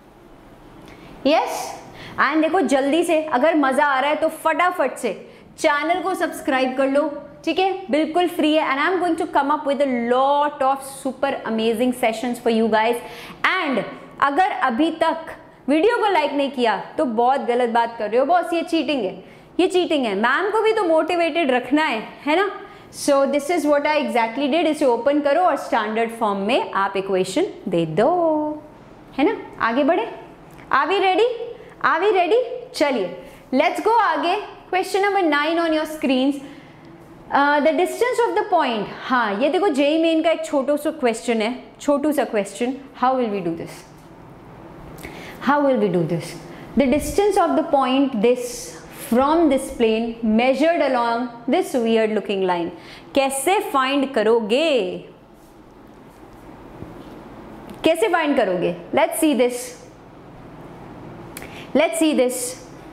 yes. And देखो जल्दी से, अगर मजा आ रहा है तो फटाफट से चैनल को सब्सक्राइब कर लो, ठीक है, बिल्कुल फ्री है। And I am going to come up with a lot of super amazing sessions for you guys. And अगर अभी तक वीडियो को लाइक नहीं किया तो बहुत गलत बात कर रहे हो बॉस, ये चीटिंग है, ये चीटिंग है। मैम को भी तो मोटिवेटेड रखना है ना। So this is what I exactly did. इसे ओपन करो और स्टैंडर्ड फॉर्म में आप इक्वेशन दे दो, है ना। आगे बढ़े, are we ready, are we ready, चलिए लेट्स गो आगे। Question number 9 on your screens, the distance of the point. हाँ ये देखो जेईई मेन का एक छोटू सा क्वेश्चन है, छोटू सा question. How will we do this, how will we do this, the distance of the point this from this plane measured along this weird looking line, कैसे फाइंड करोगे, कैसे फाइंड करोगे, let's see this, let's see this.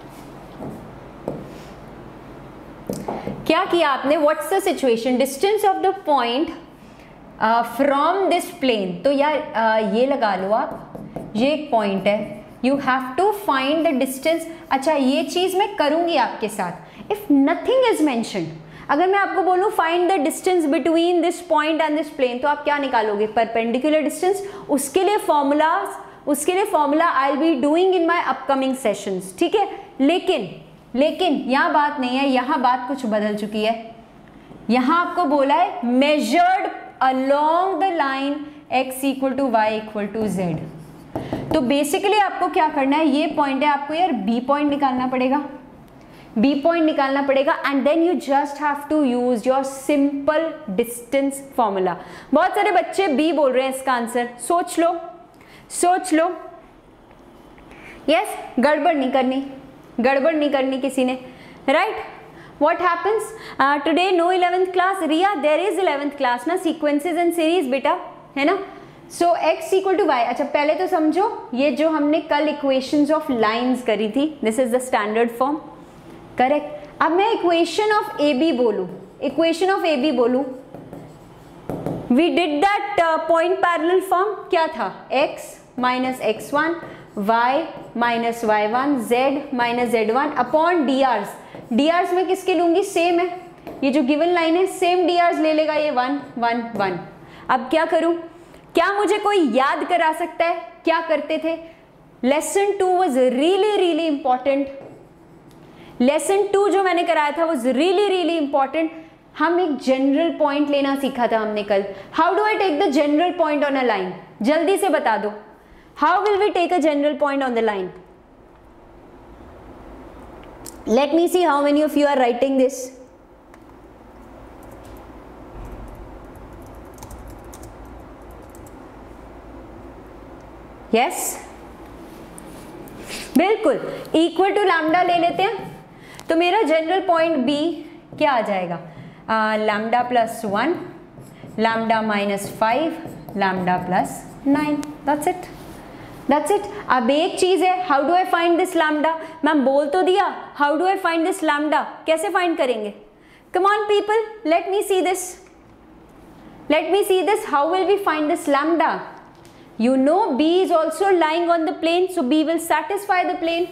क्या किया आपने, what's the situation, distance of the point from this plane. तो यार ये लगा लो आप, ये एक पॉइंट है, you have to find the distance. अच्छा ये चीज मैं करूंगी आपके साथ, इफ नथिंग इज मेंशन्ड, अगर मैं आपको बोलूं find the distance between this point and this plane, तो आप क्या निकालोगे? Perpendicular distance. उसके लिए formula I will be doing in my upcoming sessions, ठीक है। लेकिन यहाँ बात नहीं है, यहाँ बात कुछ बदल चुकी है। यहाँ आपको बोला है measured along the line x equal to Y equal to Z. तो बेसिकली आपको क्या करना है, ये पॉइंट है, आपको यार बी पॉइंट निकालना पड़ेगा and then you just have to use your simple distance formula. बहुत सारे बच्चे बी बोल रहे हैं इसका आंसर, सोच लो। यस, गड़बड़ नहीं करनी किसी ने, right. What happens today? No 11th class, Riya? There is 11th class ना, sequences and series बेटा, है ना। So x equal to Y. अच्छा पहले तो समझो ये जो हमने कल इक्वेशंस ऑफ लाइंस करी थी, this is the standard form, correct. अब मैं इक्वेशन ऑफ ए बी बोलूं, we did that point parallel form, क्या था? x minus x1, y minus y1, z minus z1 upon drs में किसके लूंगी? सेम है, ये जो गिवन लाइन है सेम drs ले लेगा, ये 1 1 1। अब क्या करूं? क्या मुझे कोई याद करा सकता है क्या करते थे? Lesson 2 was really important. Lesson 2 जो मैंने कराया था वाज रियली इंपॉर्टेंट। हम एक जनरल पॉइंट लेना सीखा था हमने कल। How do I take the general point on a line? जल्दी से बता दो, how will we take a general point on the line? Let me see how many of you are writing this. Yes? बिल्कुल, equal to lambda ले लेते हैं, तो मेरा जनरल पॉइंट बी क्या आ जाएगा? Lambda plus 1, lambda minus 5, lambda plus 9, that's it. अब एक चीज है, how do I find this lambda? Ma'am बोल तो दिया, how do I find this lambda? कैसे फाइंड करेंगे? Come on people, let me see this, how will we find this lambda? You know B is also lying on the plane, so B will satisfy the plane.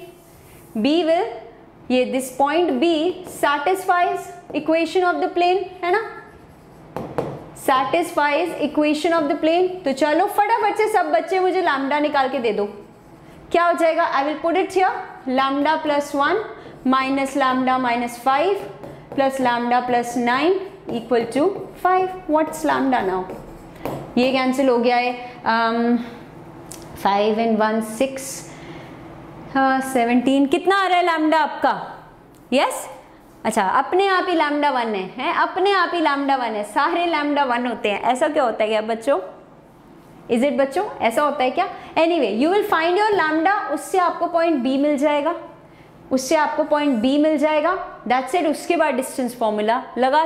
This point B satisfies equation of the plane, है ना? Satisfies equation of the plane. तो चलो फटाफट से सब बच्चे मुझे lambda निकाल के दे दो। क्या हो जाएगा? I will put it here. Lambda plus 1 minus lambda minus 5 plus lambda plus 9 equal to 5. What's lambda now? ये कैंसिल हो गया है, 5 and 1 6, 17। कितना आ रहा है लैम्डा आपका? यस, अच्छा अपने आप ही लैम्डा 1 है, अपने आप ही लैम्डा 1 है, सारे लैम्डा 1 होते हैं। ऐसा क्या होता है क्या बच्चों? इज इट बच्चों, ऐसा होता है क्या? Anyway you will find your lambda, उससे आपको पॉइंट बी मिल जाएगा, दैट्स इट। उसके बाद डिस्टेंस फॉर्मूला लगा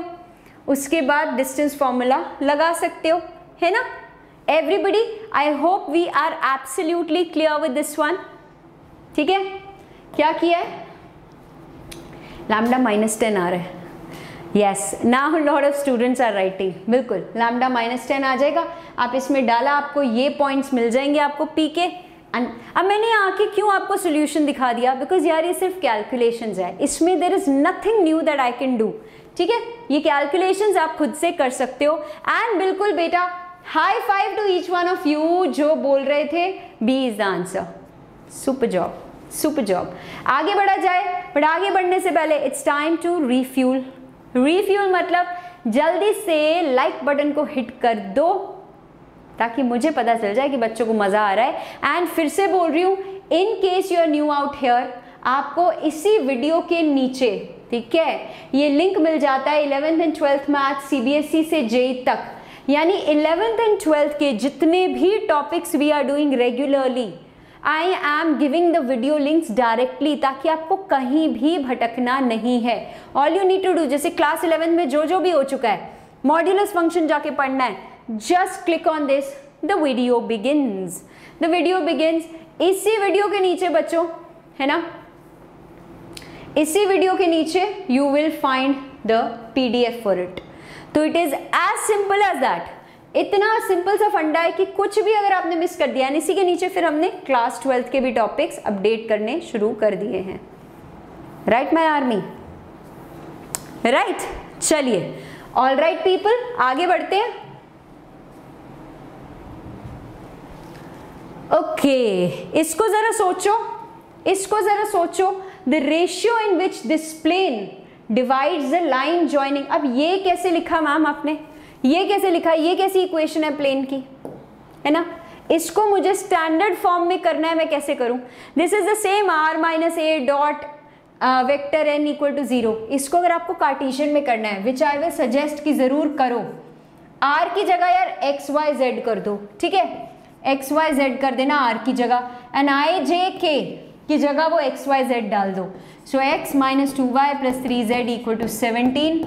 सकते हो, है ना? Everybody, I hope we are absolutely clear with this one. ठीक है, क्या किया है? लैम्डा माइनस 10 आ रहा है। Yes, now lot of students are writing. बिल्कुल, लैम्डा माइनस 10 आ जाएगा। आप इसमें डाला, आपको ये पॉइंट्स मिल जाएंगे आपको पी के। अब मैंने आके क्यों आपको सोल्यूशन दिखा दिया? बिकॉज यार ये सिर्फ कैलकुलेशंस है, इसमें there is nothing new that I can do. ठीक है, ये कैलकुलेशंस आप खुद से कर सकते हो। एंड बिल्कुल बेटा, high five to each one of you जो बोल रहे थे B is the answer. Super job. आगे बढ़ा जाए, बट आगे बढ़ने से पहले इट्स टाइम टू रिफ्यूल। मतलब जल्दी से लाइक बटन को हिट कर दो ताकि मुझे पता चल जाए कि बच्चों को मजा आ रहा है। एंड फिर से बोल रही हूँ, in case you are new out here, आपको इसी वीडियो के नीचे, ठीक है, ये लिंक मिल जाता है 11th and 12th maths CBSE से जेई तक, यानी 11th एंड 12th के जितने भी topics we are doing regularly, I am giving the video links directly, ताकि आपको कहीं भी भटकना नहीं है। All you need to do, जैसे क्लास 11 में जो भी हो चुका है, मॉड्यूलस फंक्शन जाके पढ़ना है, just click on this, the video begins. इसी वीडियो के नीचे बच्चों, है ना, इसी वीडियो के नीचे you will find the PDF for it. तो it is as simple as that. इतना सिंपल सा फंडा है कि कुछ भी अगर आपने मिस कर दिया, इसी के नीचे फिर हमने क्लास 12th के भी टॉपिक्स अपडेट करने शुरू कर दिए हैं। राइट माय आर्मी, राइट चलिए, ऑल राइट पीपल, आगे बढ़ते हैं। ओके, इसको जरा सोचो, इसको जरा सोचो। The ratio in which this plane divides the line joining. अब ये कैसे लिखा मैम आपने, ये कैसे लिखा, ये कैसी इक्वेशन है प्लेन की, है ना? इसको मुझे स्टैंडर्ड फॉर्म में करना है, मैं कैसे करूं? This is the same r minus A dot vector n equal to 0। इसको अगर आपको कार्टेशियन में करना है, विच आई विल सजेस्ट कि जरूर करो, r की जगह यार एक्स वाई जेड कर दो, ठीक है? एक्स वाई जेड कर देना r की जगह, एंड आई जे के की जगह वो एक्स वाई जेड डाल दो। So x minus 2y plus 3z equal to 17।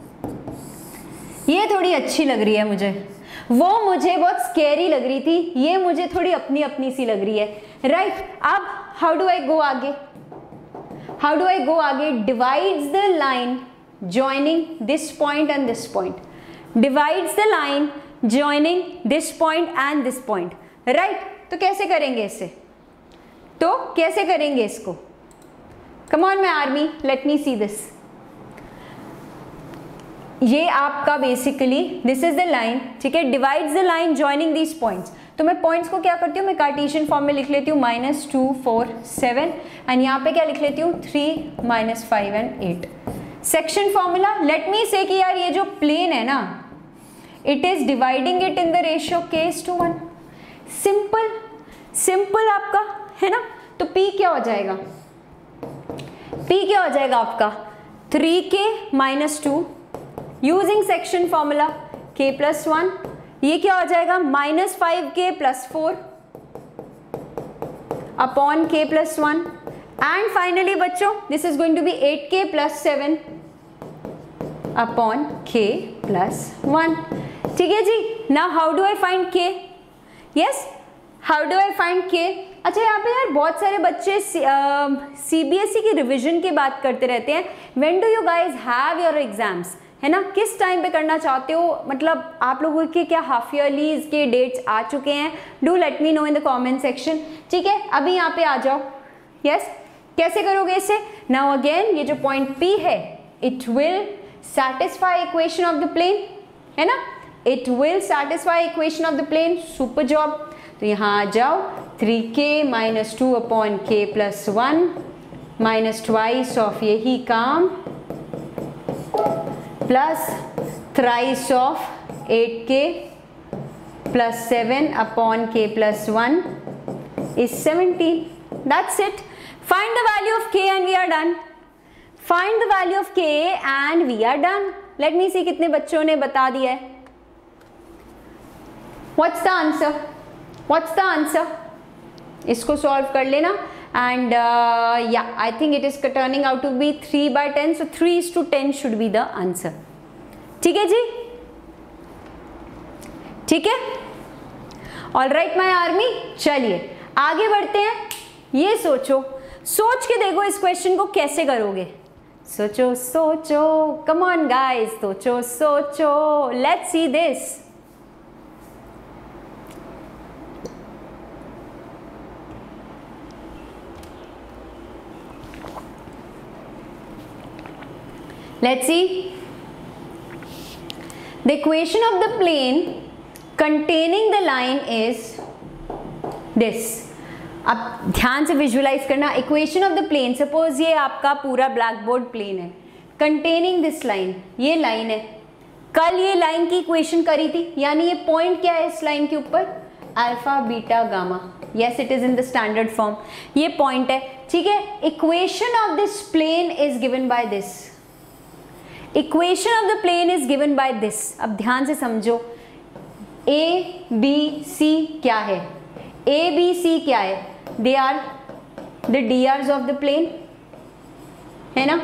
ये थोड़ी अच्छी लग रही है मुझे, वो मुझे बहुत स्कैरी लग रही थी, ये मुझे थोड़ी अपनी अपनी सी लग रही है, राइट? अब हाउ डू आई गो आगे, हाउ डू आई गो आगे? Divides the line joining this point and this point, divides the line joining this point and this point, right? तो कैसे करेंगे इसे, तो कैसे करेंगे इसको? Come on my army, let me see this. ये आपका basically this is the line, ठीक है? Divides the line joining these points. तो मैं पॉइंट्स को क्या करती हूँ, मैं कार्टेशियन फॉर्म में लिख लेती हूँ -2 4 7, एंड यहाँ पे क्या लिख लेती हूँ 3 -5 and 8। Section formula, let me say कि यार ये जो प्लेन है ना, it is dividing it in the ratio k:1। Simple simple आपका, है ना? तो P क्या हो जाएगा, P क्या हो जाएगा आपका 3k - 2 using section formula k+1। ये क्या हो जाएगा -5k + 4 upon k+1, and finally बच्चों this is going to be 8k + 7 upon k+1। ठीक है जी। Now how do I find k? Yes, how do I find k? अच्छा, यहाँ पे यार बहुत सारे बच्चे CBSE की रिवीजन की बात करते रहते हैं। When do you guys have your exams, है ना? किस टाइम पे करना चाहते हो? मतलब आप लोगों के क्या हाफ ईयरलीज के डेट्स आ चुके हैं? Do let me know in the comment section. ठीक है, अभी यहाँ पे आ जाओ। यस, कैसे करोगे इसे? नाउ अगेन ये जो पॉइंट P है, it will satisfy equation of the plane, है ना? It will satisfy equation of the plane. Super job. तो यहाँ आ जाओ, 3k - 2 upon k+1 minus twice of यही काम plus thrice of 8k + 7 upon k+1 is 17. That's it. Find the value of k and we are done. Find the value of k and we are done. Let me see कितने बच्चों ने बता दिया है। What's the answer? What's the answer? इसको solve कर लेना and yeah, I think it is turning out to be 3/10, so 3:10 should be the answer. ठीक है जी, ठीक है। All right my army, चलिए आगे बढ़ते हैं। ये सोचो, सोच के देखो इस क्वेश्चन को कैसे करोगे। सोचो सोचो, come on guys, सोचो सोचो, let's see this. Let's see. The equation of the plane containing the line is this. अब ध्यान से विजुअलाइज करना। Equation of the plane, suppose ये आपका पूरा ब्लैक बोर्ड प्लेन है, कंटेनिंग दिस लाइन, ये लाइन है। कल ये लाइन की इक्वेशन करी थी, यानी ये पॉइंट क्या है इस लाइन के ऊपर? Alpha beta gamma. Yes, it is in the standard form, ये पॉइंट है। ठीक है, equation of this plane is given by this. Equation of the plane is given by this. अब ध्यान से समझो, ए बी सी क्या है? ए बी सी क्या है? They are the DRs of the plane, है ना?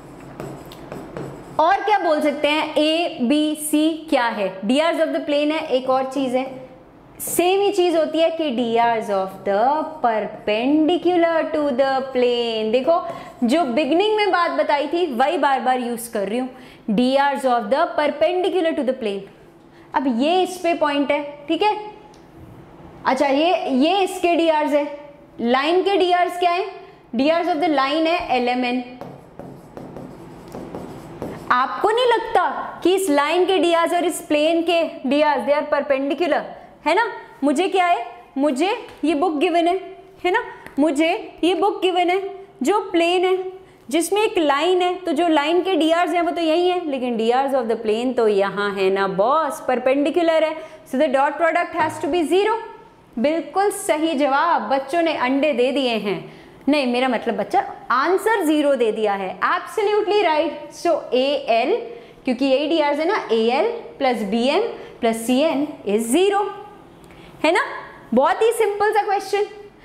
और क्या बोल सकते हैं? ए बी सी क्या है? डीआर्स ऑफ द प्लेन है। एक और चीज है, सेम ही चीज होती है कि DRs of the perpendicular to the plane. देखो, जो बिगनिंग में बात बताई थी वही बार बार यूज कर रही हूं, DRs of the perpendicular to the plane. अब ये इस पे पॉइंट है, ठीक है? अच्छा, ये इसके डीआर्स है। लाइन के डीआर्स क्या है? डीआर्स ऑफ द लाइन है LMN, आपको नहीं लगता कि इस लाइन के डियाज और इस प्लेन के डियाज दे आर परपेंडिकुलर, है ना? मुझे क्या है, मुझे ये बुक गिवन है ना, मुझे ये बुक गिवन है जो प्लेन है जिसमें एक लाइन है, तो जो लाइन के डीआर्स हैं वो तो यही है, लेकिन डीआर्स ऑफ द प्लेन तो यहाँ है ना बॉस, परपेंडिकुलर है, so the dot product has to be 0। बिल्कुल सही जवाब, बच्चों ने अंडे दे दिए हैं, नहीं मेरा मतलब बच्चा आंसर 0 दे दिया है, एब्सोल्युटली राइट। सो AL, क्योंकि यही डीआर्स है ना, AL plus BM plus CN is 0, है ना? बहुत ही सिंपल सा question.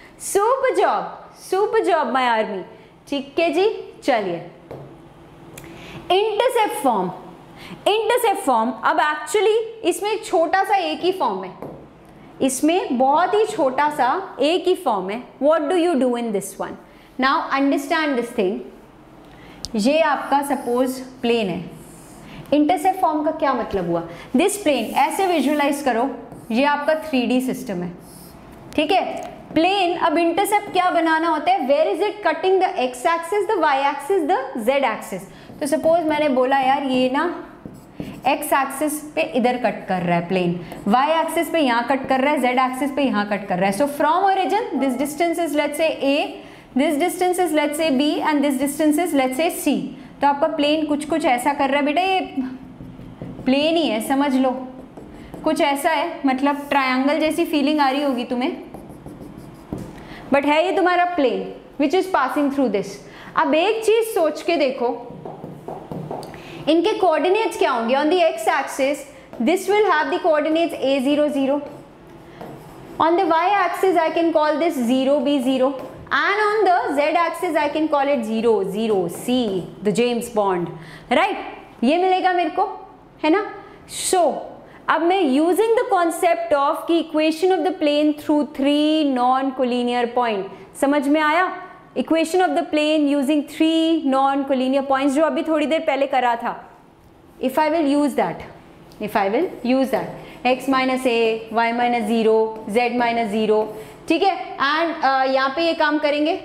Super job my army. ठीक है जी, चलिए इंटरसेप्ट फॉर्म, अब एक्चुअली इसमें एक छोटा सा एक ही फॉर्म है, इसमें बहुत ही छोटा सा एक ही फॉर्म है। What do you do in this one? Now understand this thing, ये आपका सपोज प्लेन है, इंटरसेप्ट फॉर्म का क्या मतलब हुआ? दिस प्लेन ऐसे विजुअलाइज करो, ये आपका 3D सिस्टम है, ठीक है? प्लेन, अब इंटरसेप्ट क्या बनाना होता है? Where is it cutting the x axis, the y axis, the z axis. तो सपोज मैंने बोला यार ये ना एक्स एक्सिस पे इधर कट कर रहा है प्लेन, वाई एक्सिस पे यहाँ कट कर रहा है, जेड एक्सिस पे यहाँ कट कर रहा है। So from origin this distance is let's say A, this distance is let's say B and this distance is let's say C। तो आपका प्लेन कुछ ऐसा कर रहा है बेटा, ये प्लेन ही है समझ लो, कुछ ऐसा है, मतलब ट्रायंगल जैसी फीलिंग आ रही होगी तुम्हें, बट है ये तुम्हारा plane which is passing through this. अब एक चीज सोच के देखो, इनके कोऑर्डिनेट्स क्या होंगे? On the x axis this will have the coordinates A0 0, on the y axis I can call this 0 B 0 and on the z axis I can call it 0 0 C, the James Bond, right? ये मिलेगा मेरे को, है ना? So अब मैं using the concept of की equation of the plane through 3 non collinear point, समझ में आया? Equation of the plane using 3 non collinear points, जो अभी थोड़ी देर पहले करा था। If I will use that x minus a, y minus 0, z minus 0, ठीक है? एंड यहाँ पे ये काम करेंगे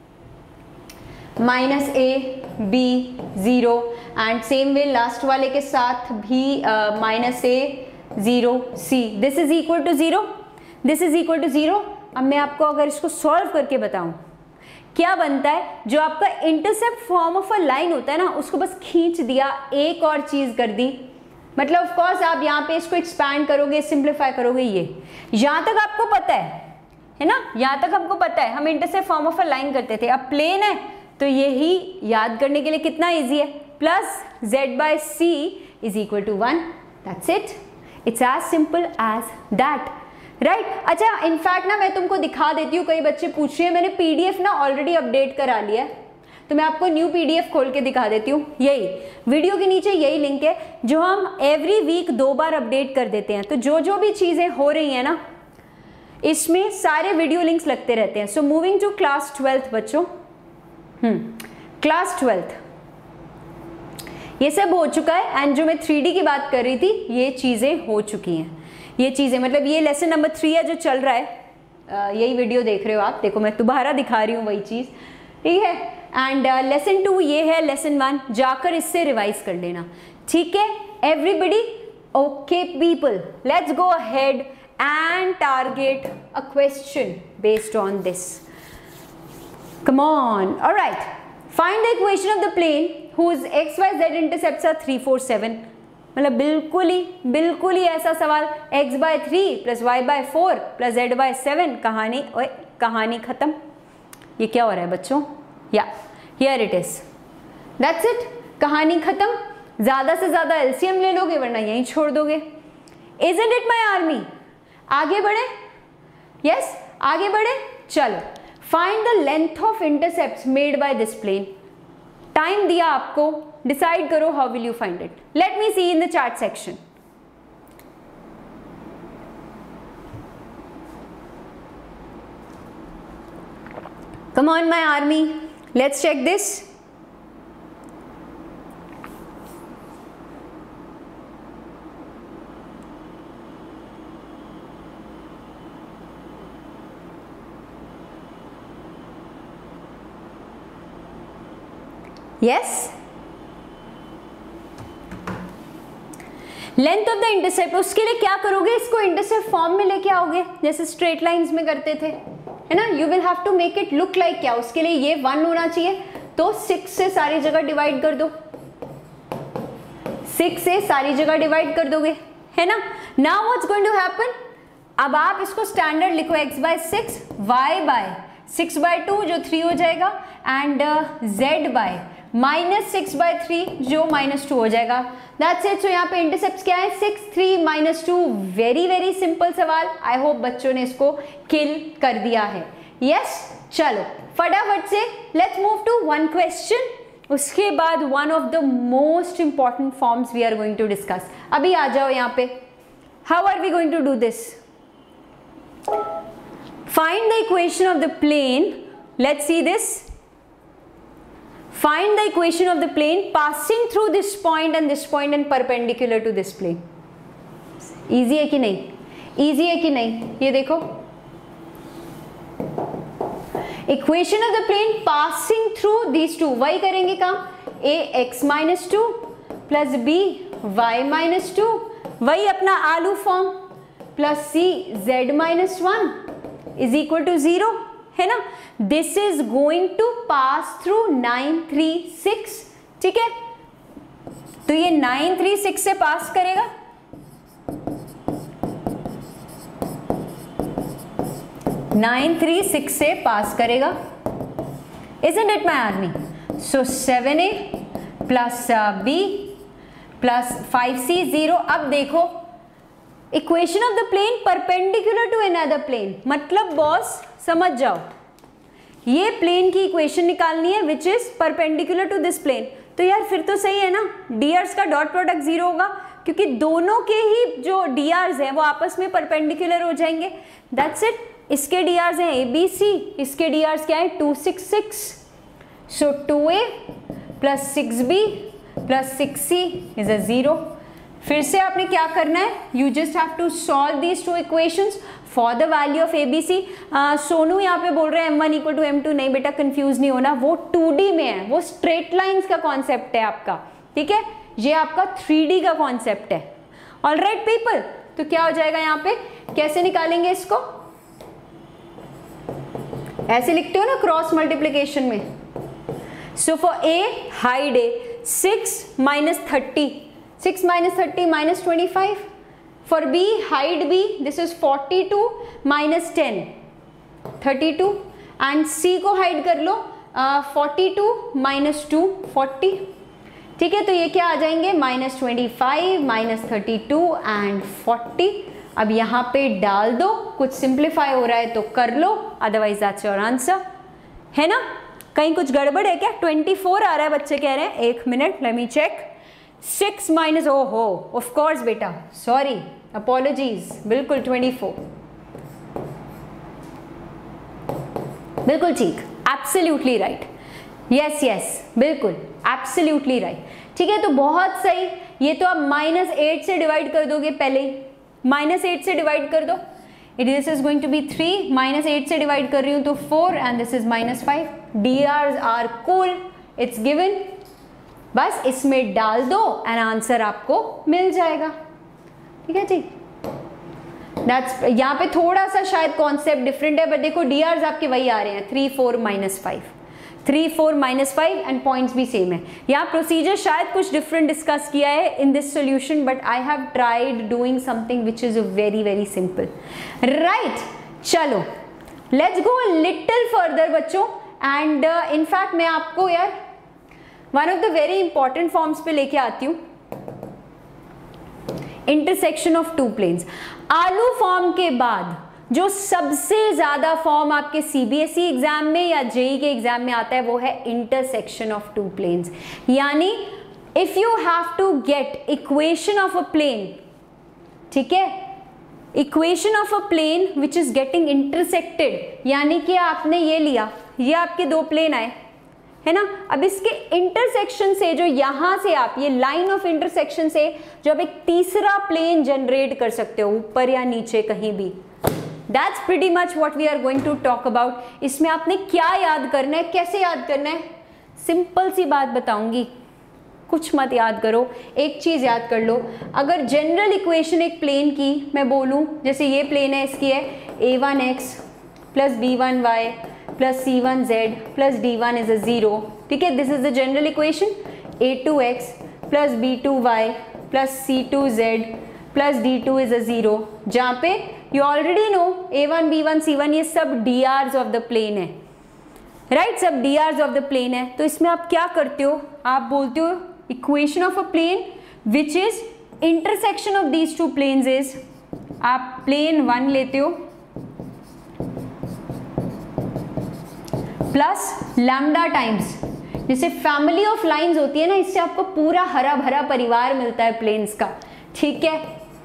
minus A B 0 and same way last वाले के साथ भी minus A 0 C, this is equal to 0, this is equal to 0। अब मैं आपको अगर इसको सॉल्व करके बताऊं क्या बनता है, जो आपका intercept form of a line होता है ना, उसको बस खींच दिया, एक और चीज कर दी, मतलब ऑफ कोर्स आप यहाँ पे इसको एक्सपैंड करोगे, सिंप्लीफाई करोगे, ये यहां तक आपको पता है ना? यहां तक हमको पता है, हम intercept form of a line करते थे। अब प्लेन है तो यही याद करने के लिए कितना इजी है, plus z/c is equal to 1, that's it, it's as simple as that, right? अच्छा इनफैक्ट ना मैं तुमको दिखा देती हूँ, कई बच्चे पूछ रहे हैं, मैंने PDF ना ऑलरेडी अपडेट करा लिया है, तो मैं आपको न्यू PDF खोल के दिखा देती हूँ। यही वीडियो के नीचे यही लिंक है, जो हम एवरी वीक 2 बार अपडेट कर देते हैं। तो जो भी चीज़ें हो रही हैं ना, इसमें सारे वीडियो लिंक्स लगते रहते हैं। So moving to class 12th बच्चों, क्लास 12th ये सब हो चुका है, एंड जो मैं 3D की बात कर रही थी ये चीज़ें हो चुकी हैं, ये चीज़ें मतलब ये लेसन नंबर 3 है जो चल रहा है, यही वीडियो देख रहे हो आप, देखो मैं दोबारा दिखा रही हूँ वही चीज़, ठीक है? एंड लेसन 2 ये है, लेसन 1 जाकर इससे रिवाइज कर लेना, ठीक है everybody? Okay people, let's go ahead and target a question based on this. Come on. All right, find the equation of the plane whose x y z intercepts are 3 4 7। मतलब बिल्कुल ही ऐसा सवाल, x/3 plus y/4 plus z/7, कहानी खत्म। ये क्या हो रहा है बच्चों? या here it is, that's it, कहानी खत्म। ज्यादा से ज्यादा LCM ले लोगे वरना यहीं छोड़ दोगे। Isn't it my army? आगे बढ़े, यस आगे बढ़े, चलो। Find the length of intercepts made by this plane. Time दिया आपको, डिसाइड करो how will you find it. Let me see in the chart section. Come on my army, let's check this. Yes? Length of the intercept, उसके लिए क्या करोगे, इसको intercept form में लेके आओगे जैसे स्ट्रेट लाइंस में करते थे, है ना। You will have to make it look like क्या, उसके लिए ये 1 होना चाहिए, तो 6 से सारी जगह डिवाइड कर दो, 6 से सारी जगह डिवाइड कर दोगे, है ना। Now what's going to happen, अब आप इसको स्टैंडर्ड लिखो x/6, y/6/2 जो 3 हो जाएगा, एंड z/-6/3 जो -2 हो जाएगा। That's it. सो यहाँ पे इंटरसेप्ट क्या है, 6, 3, -2। वेरी वेरी सिंपल सवाल, आई होप बच्चों ने इसको किल कर दिया है। यस, चलो फटाफट से let's move to one question, उसके बाद one of the most important forms we are going to discuss. अभी आ जाओ यहाँ पे, how are we going to do this, find the equation of the plane, let's see this, find the equation of the plane passing through this point and perpendicular to this plane। easy है कि नहीं, easy है कि नहीं, ये देखो equation of the plane passing through these two, वही करेंगे काम, a x-2 plus b y-2, वही अपना आलू form, plus c z-1 is equal to 0, है ना। This is going to pass through 9, 3, 6, ठीक है। तो ये 9, 3, 6 से पास करेगा, 9, 3, 6 से पास करेगा, isn't it my army? So 7a plus b plus 5c 0। अब देखो equation of the plane perpendicular to another plane, मतलब बॉस समझ जाओ, ये प्लेन की इक्वेशन निकालनी है which is perpendicular to this plane. तो यार फिर तो सही है ना, डीआर्स का डॉट प्रोडक्ट 0 होगा, क्योंकि दोनों के ही जो डीआर्स हैं वो आपस में परपेंडिकुलर हो जाएंगे। That's it. इसके डीआर्स हैं ABC, इसके डीआर्स क्या है 2, 6, 6। So 2a plus 6b plus 6c is a 0। फिर से आपने क्या करना है, you just have to solve these two equations for the value of ABC। Sonu यहाँ पे बोल रहे हैं m1 = m2, नहीं बेटा कंफ्यूज नहीं होना, वो 2D में है, वो स्ट्रेट लाइंस का कॉन्सेप्ट है आपका, ठीक है, ये आपका 3D का कॉन्सेप्ट है। ऑलराइट पीपल, तो क्या हो जाएगा यहाँ पे, कैसे निकालेंगे इसको, ऐसे लिखते हो ना क्रॉस मल्टीप्लीकेशन में। सो फॉर a हाइड a 6 minus 30, 6 minus 30 minus 25. For b, hide b, this is 42 minus 10, 32. And c को hide कर लो, 42 minus 2, 40. ठीक है, तो ये क्या आ जाएंगे, -25 minus 32 and 40। अब यहाँ पे डाल दो, कुछ सिंप्लीफाई हो रहा है तो कर लो, अदरवाइज दैट्स योर आंसर, है ना। कहीं कुछ गड़बड़ है क्या, 24 आ रहा है, बच्चे कह रहे हैं, एक minute let me check. 6 minus, ओहो ऑफ कोर्स बेटा, सॉरी, अपॉलॉजीज, बिल्कुल 24, बिल्कुल ठीक, एब्सोल्युटली राइट, यस यस बिल्कुल एब्सोल्युटली राइट। ठीक है, तो बहुत सही। ये तो आप -8 से डिवाइड कर दोगे, पहले ही -8 से डिवाइड कर दो। This is going to be 3, -8 से डिवाइड कर रही हूं तो 4 and this is -5। DRs are cool, it's given, बस इसमें डाल दो एंड आंसर आपको मिल जाएगा। ठीक है जी, दैट्स, यहाँ पे थोड़ा सा शायद कॉन्सेप्ट डिफरेंट है, बट देखो DRs आपके वही आ रहे हैं, 3, 4, -5, 3, 4, -5 एंड पॉइंट्स भी सेम है। यहाँ प्रोसीजर शायद कुछ डिफरेंट डिस्कस किया है in this solution, but I have tried doing something which is very very simple, right. चलो लेट्स गो लिटिल फर्दर बच्चों, एंड इनफैक्ट मैं आपको यार one of the very important forms पे लेके आती हूँ, इंटरसेक्शन ऑफ टू प्लेन्स। आलू फॉर्म के बाद जो सबसे ज्यादा फॉर्म आपके CBSE एग्जाम में या JEE के एग्जाम में आता है वो है इंटरसेक्शन ऑफ टू प्लेन्स। यानी if you have to get equation of a plane, ठीक है, equation of a plane which is getting intersected, यानी कि आपने ये लिया, ये आपके दो प्लेन आए, है ना, अब इसके इंटरसेक्शन से जो यहां से आप ये लाइन ऑफ इंटरसेक्शन से जो आप एक तीसरा प्लेन जनरेट कर सकते हो, ऊपर या नीचे कहीं भी, that's pretty much what we are going to talk about. इसमें आपने क्या याद करना है, कैसे याद करना है, सिंपल सी बात बताऊंगी, कुछ मत याद करो, एक चीज़ याद कर लो, अगर जनरल इक्वेशन एक प्लेन की मैं बोलूँ, जैसे ये प्लेन है, इसकी है a1x plus b1y plus c1z plus d1 is a 0, ठीक है, this is the general equation. a2x plus b2y plus c2z plus d2 is a 0, जहाँ पे you already know a1 b1 c1 ये सब drs ऑफ द प्लेन है, right, सब drs of the plane है। तो इसमें आप क्या करते हो, आप बोलते हो equation of a plane which is intersection of these two planes is, आप प्लेन 1 लेते हो प्लस लैम्डा टाइम्स, जैसे फैमिली ऑफ लाइंस होती है ना, इससे आपको पूरा हरा भरा परिवार मिलता है प्लेन्स का, ठीक है।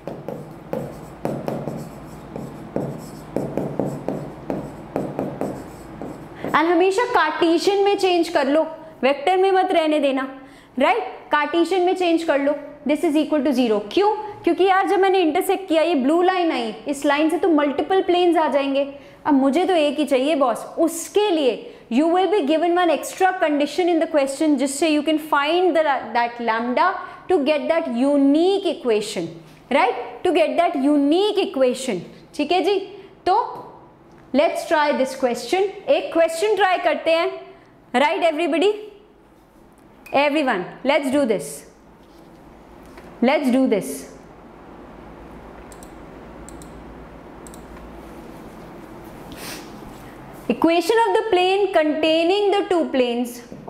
एंड हमेशा कार्टेशियन में चेंज कर लो, वेक्टर में मत रहने देना, राइट, कार्टेशियन में चेंज कर लो, दिस इज इक्वल टू 0। क्यों? क्योंकि यार जब मैंने इंटरसेक्ट किया, ये ब्लू लाइन आई, इस लाइन से तो मल्टीपल प्लेन्स आ जाएंगे, अब मुझे तो एक ही चाहिए बॉस, उसके लिए you will be given one extra condition in the question जिससे you can find that lambda to get that unique equation, right, to get that unique equation, ठीक है जी। तो let's try this question, एक question try करते हैं, right everybody, everyone, let's do this, let's do this। Equation of the plane containing the two planes,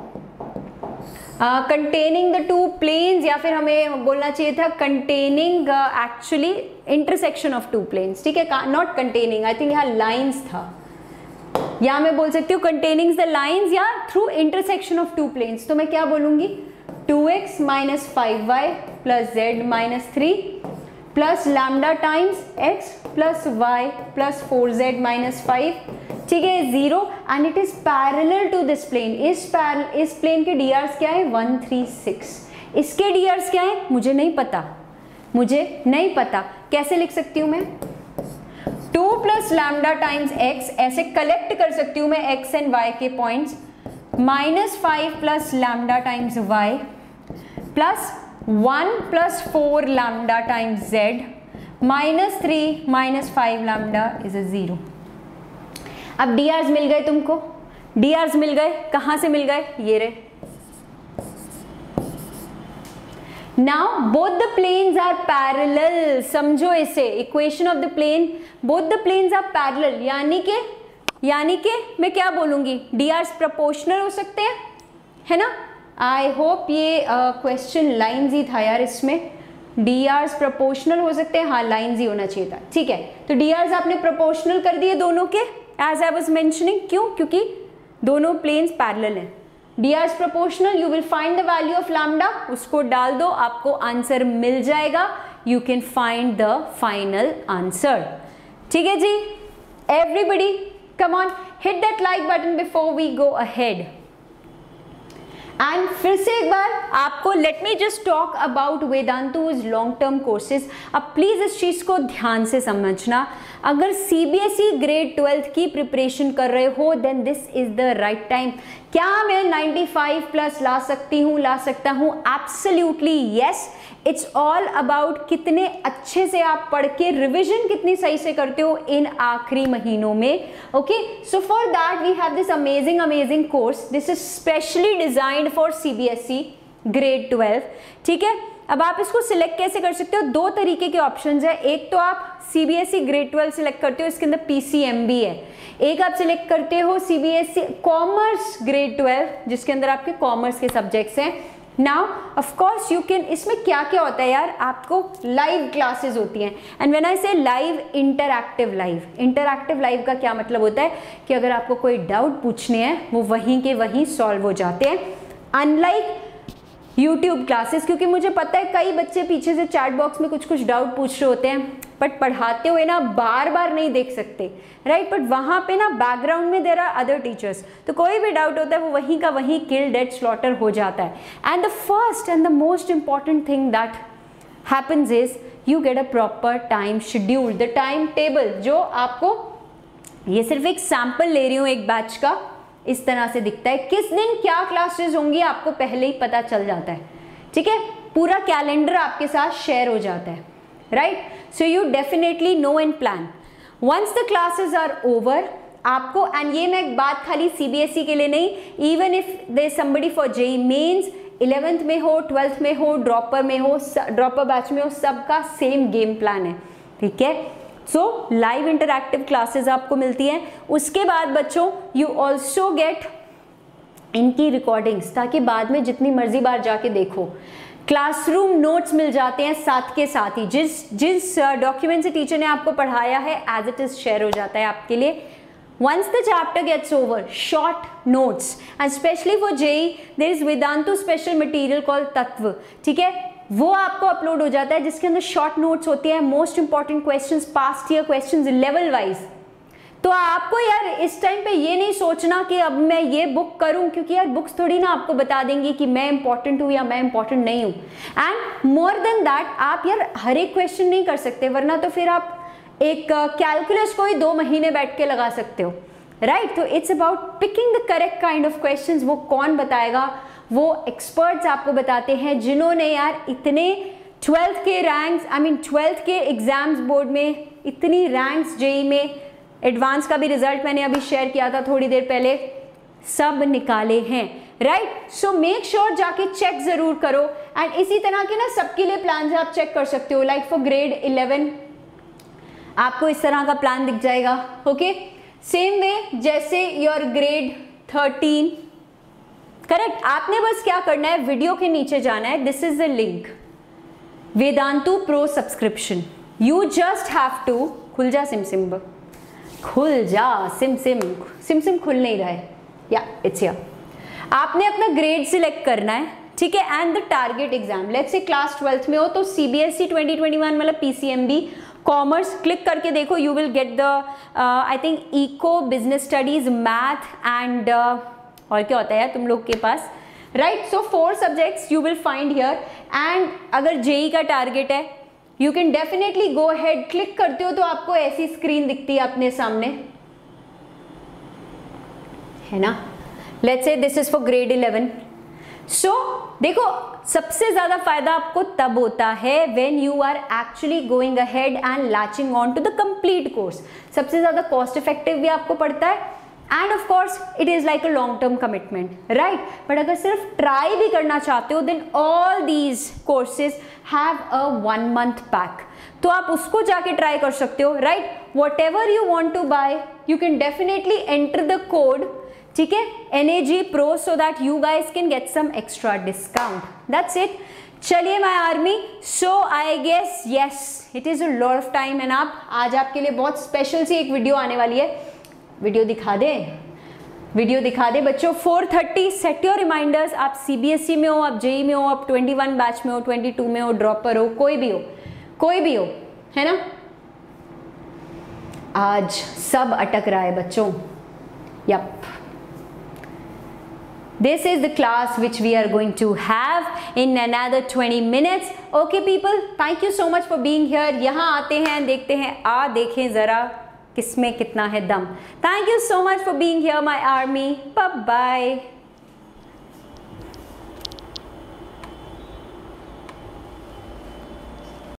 containing the two planes, या फिर हमें बोलना चाहिए था containing actually intersection of two planes, ठीक है, not containing, I think यहाँ lines था, या मैं बोल सकती हूँ containing the lines या through intersection of two planes। तो मैं क्या बोलूँगी, 2x minus 5y plus z minus 3 plus lambda times x plus y plus 4z minus 5, ठीक है, 0 and it is parallel to this plane. इस प्लेन के drs क्या है, 1 3 6, इसके drs क्या है, मुझे नहीं पता, मुझे नहीं पता, कैसे लिख सकती हूँ मैं, 2 प्लस लैम्डा टाइम्स x, ऐसे कलेक्ट कर सकती हूँ मैं x एंड y के points, minus 5 plus lambda times y plus 1 plus 4 lambda times z minus 3 minus 5 lambda is a 0। अब drs मिल गए तुमको, drs मिल गए, कहां से मिल गए, ये रहे। Now both the planes are parallel, समझो इसे, equation of the plane, both the planes are parallel, यानी के मैं क्या बोलूंगी, drs प्रोपोर्शनल हो सकते हैं, है ना। आई होप ये क्वेश्चन लाइन्स ही था यार, इसमें drs प्रोपोर्शनल हो सकते हैं, हाँ लाइन्स ही होना चाहिए था, ठीक है। तो drs आपने प्रोपोर्शनल कर दिए दोनों के, एज आई वॉज मेंशनिंग, क्यों, क्योंकि दोनों प्लेन्स पैरेलल हैं। drs proportional, you will find the value of lambda, उसको डाल दो, आपको आंसर मिल जाएगा, you can find the final answer, ठीक है जी। Everybody come on, hit that like button before we go ahead. And फिर से एक बार आपको, let me just talk about Vedantu's long term courses. अब प्लीज इस चीज को ध्यान से समझना, अगर सीबीएसई ग्रेड 12th की प्रिपरेशन कर रहे हो, then this is the right time. क्या मैं 95 प्लस ला सकता हूँ, absolutely yes. It's all about कितने अच्छे से आप पढ़ के रिविजन कितनी सही से करते हो इन आखिरी महीनों में, okay. So for that we have this amazing course, this is specially designed for CBSE grade 12, ठीक है। अब आप इसको सिलेक्ट कैसे कर सकते हो, दो तरीके के ऑप्शंस है, एक तो आप सीबीएसई ग्रेड 12 सिलेक्ट करते हो, इसके अंदर पीसीएमबी है, एक आप सिलेक्ट करते हो सीबीएसई कॉमर्स ग्रेड 12 जिसके अंदर आपके कॉमर्स के सब्जेक्ट्स हैं। Now of course you can, इसमें क्या क्या होता है यार, आपको लाइव क्लासेस होती हैं, एंड व्हेन आई से लाइव, इंटरैक्टिव लाइव का क्या मतलब होता है कि अगर आपको कोई डाउट पूछने हैं वो वहीं के वहीं सॉल्व हो जाते हैं, अनलाइक यूट्यूब क्लासेस। क्योंकि मुझे पता है कई बच्चे पीछे से चैट बॉक्स में कुछ डाउट पूछ रहे होते हैं, बट पढ़ाते हुए ना बार बार नहीं देख सकते, राइट, बट वहाँ पे ना बैकग्राउंड में देयर आर अदर टीचर्स, तो कोई भी डाउट होता है वो वहीं का वहीं किल डेड स्लॉटर हो जाता है। And the first and the most important thing that happens is you get a proper time schedule, the time table, जो आपको, ये सिर्फ एक सैंपल ले रही हूँ एक बैच का, इस तरह से दिखता है, किस दिन क्या क्लासेस होंगी आपको पहले ही पता चल जाता है, ठीक है, पूरा कैलेंडर आपके साथ शेयर हो जाता है, right? So you definitely know and plan. Once the classes are over, आपको, एंड ये मैं एक बात खाली सीबीएसई के लिए नहीं, even if there is somebody for JEE Mains, 11th में हो, 12th में हो, ड्रॉपर में हो, ड्रॉपर बैच में हो, सबका सेम गेम प्लान है, ठीक है? सो लाइव इंटरैक्टिव क्लासेस आपको मिलती हैं। उसके बाद बच्चों यू ऑल्सो गेट इनकी रिकॉर्डिंग्स, ताकि बाद में जितनी मर्जी बार जाके देखो। क्लासरूम नोट्स मिल जाते हैं साथ के साथ ही, जिस डॉक्यूमेंट से टीचर ने आपको पढ़ाया है एज इट इज शेयर हो जाता है आपके लिए। Once the chapter gets over, short notes, and especially for JEE, there is Vedantu special material called तत्व, ठीक है? वो आपको अपलोड हो जाता है, जिसके अंदर शॉर्ट नोट्स होती है, most important questions, past year questions level wise. तो आपको यार इस टाइम पे ये नहीं सोचना कि अब मैं ये बुक करूं, क्योंकि यार बुक्स थोड़ी ना आपको बता देंगी कि मैं इंपॉर्टेंट हूं या मैं इंपॉर्टेंट नहीं हूं। एंड मोर देन दैट, आप यार हर एक क्वेश्चन नहीं कर सकते, वरना तो फिर आप एक कैलकुलस को ही 2 महीने बैठ के लगा सकते हो, राइट? तो it's about picking the correct kind of questions. वो कौन बताएगा? वो एक्सपर्ट्स आपको बताते हैं, जिन्होंने यार इतने 12th के रैंक्स, 12th के एग्जाम्स बोर्ड में इतनी रैंक्स, जेईई में एडवांस का भी रिजल्ट मैंने अभी शेयर किया था थोड़ी देर पहले, सब निकाले हैं, राइट? सो मेक श्योर जाके चेक जरूर करो। एंड इसी तरह के ना सबके लिए प्लान आप चेक कर सकते हो, लाइक फॉर ग्रेड 11 आपको इस तरह का प्लान दिख जाएगा, ओके? सेम वे जैसे योर ग्रेड 13, करेक्ट? आपने बस क्या करना है, वीडियो के नीचे जाना है, this is the link, Vedantu pro subscription. You just have to, खुल जा सिमसिम, खुल जा सिमसिम खुल नहीं रहा है, या इट्स हियर। आपने अपना ग्रेड सिलेक्ट करना है, ठीक है? And the target exam, let's say class 12th में हो तो सीबीएसई 2021 मतलब पीसीएमबी कॉमर्स, क्लिक करके देखो, you will get the I think eco, business studies, math and और क्या होता है यार तुम लोग के पास, right? So 4 subjects you will find here. And अगर जेईई का टारगेट है, you can definitely go ahead, click करते हो तो आपको ऐसी स्क्रीन दिखती है अपने सामने, है ना? Let's say this is for grade 11। So देखो, सबसे ज्यादा फायदा आपको तब होता है when you are actually going ahead and latching on to the complete course. सबसे ज्यादा कॉस्ट इफेक्टिव भी आपको पड़ता है, and of course it is like a long term commitment, right? But अगर सिर्फ ट्राई भी करना चाहते हो, then all these courses have a 1 month pack, तो आप उसको जाके ट्राई कर सकते हो, right? Whatever you want to buy, you can definitely enter the code, ठीक है, NAG Pro, so that you guys can get some extra discount. That's it. चलिए my army, so I guess yes, it is a lot of time, and आप आज आपके लिए बहुत special सी एक video आने वाली है। वीडियो दिखा दे बच्चों। 4:30 सेट योर रिमाइंडर्स। आप CBSE में हो, आप JEE में हो, आप 21 बैच में हो, 22 में हो, ड्रॉपर हो, कोई भी हो, है ना? आज सब अटक रहा है बच्चों। Yup, this is the class which we are going to have in another 20 minutes. Okay people, thank you so much for being here. यहाँ आते हैं, देखते हैं, देखें जरा किसमें कितना है दम। Thank you so much for being here my army. Bye bye.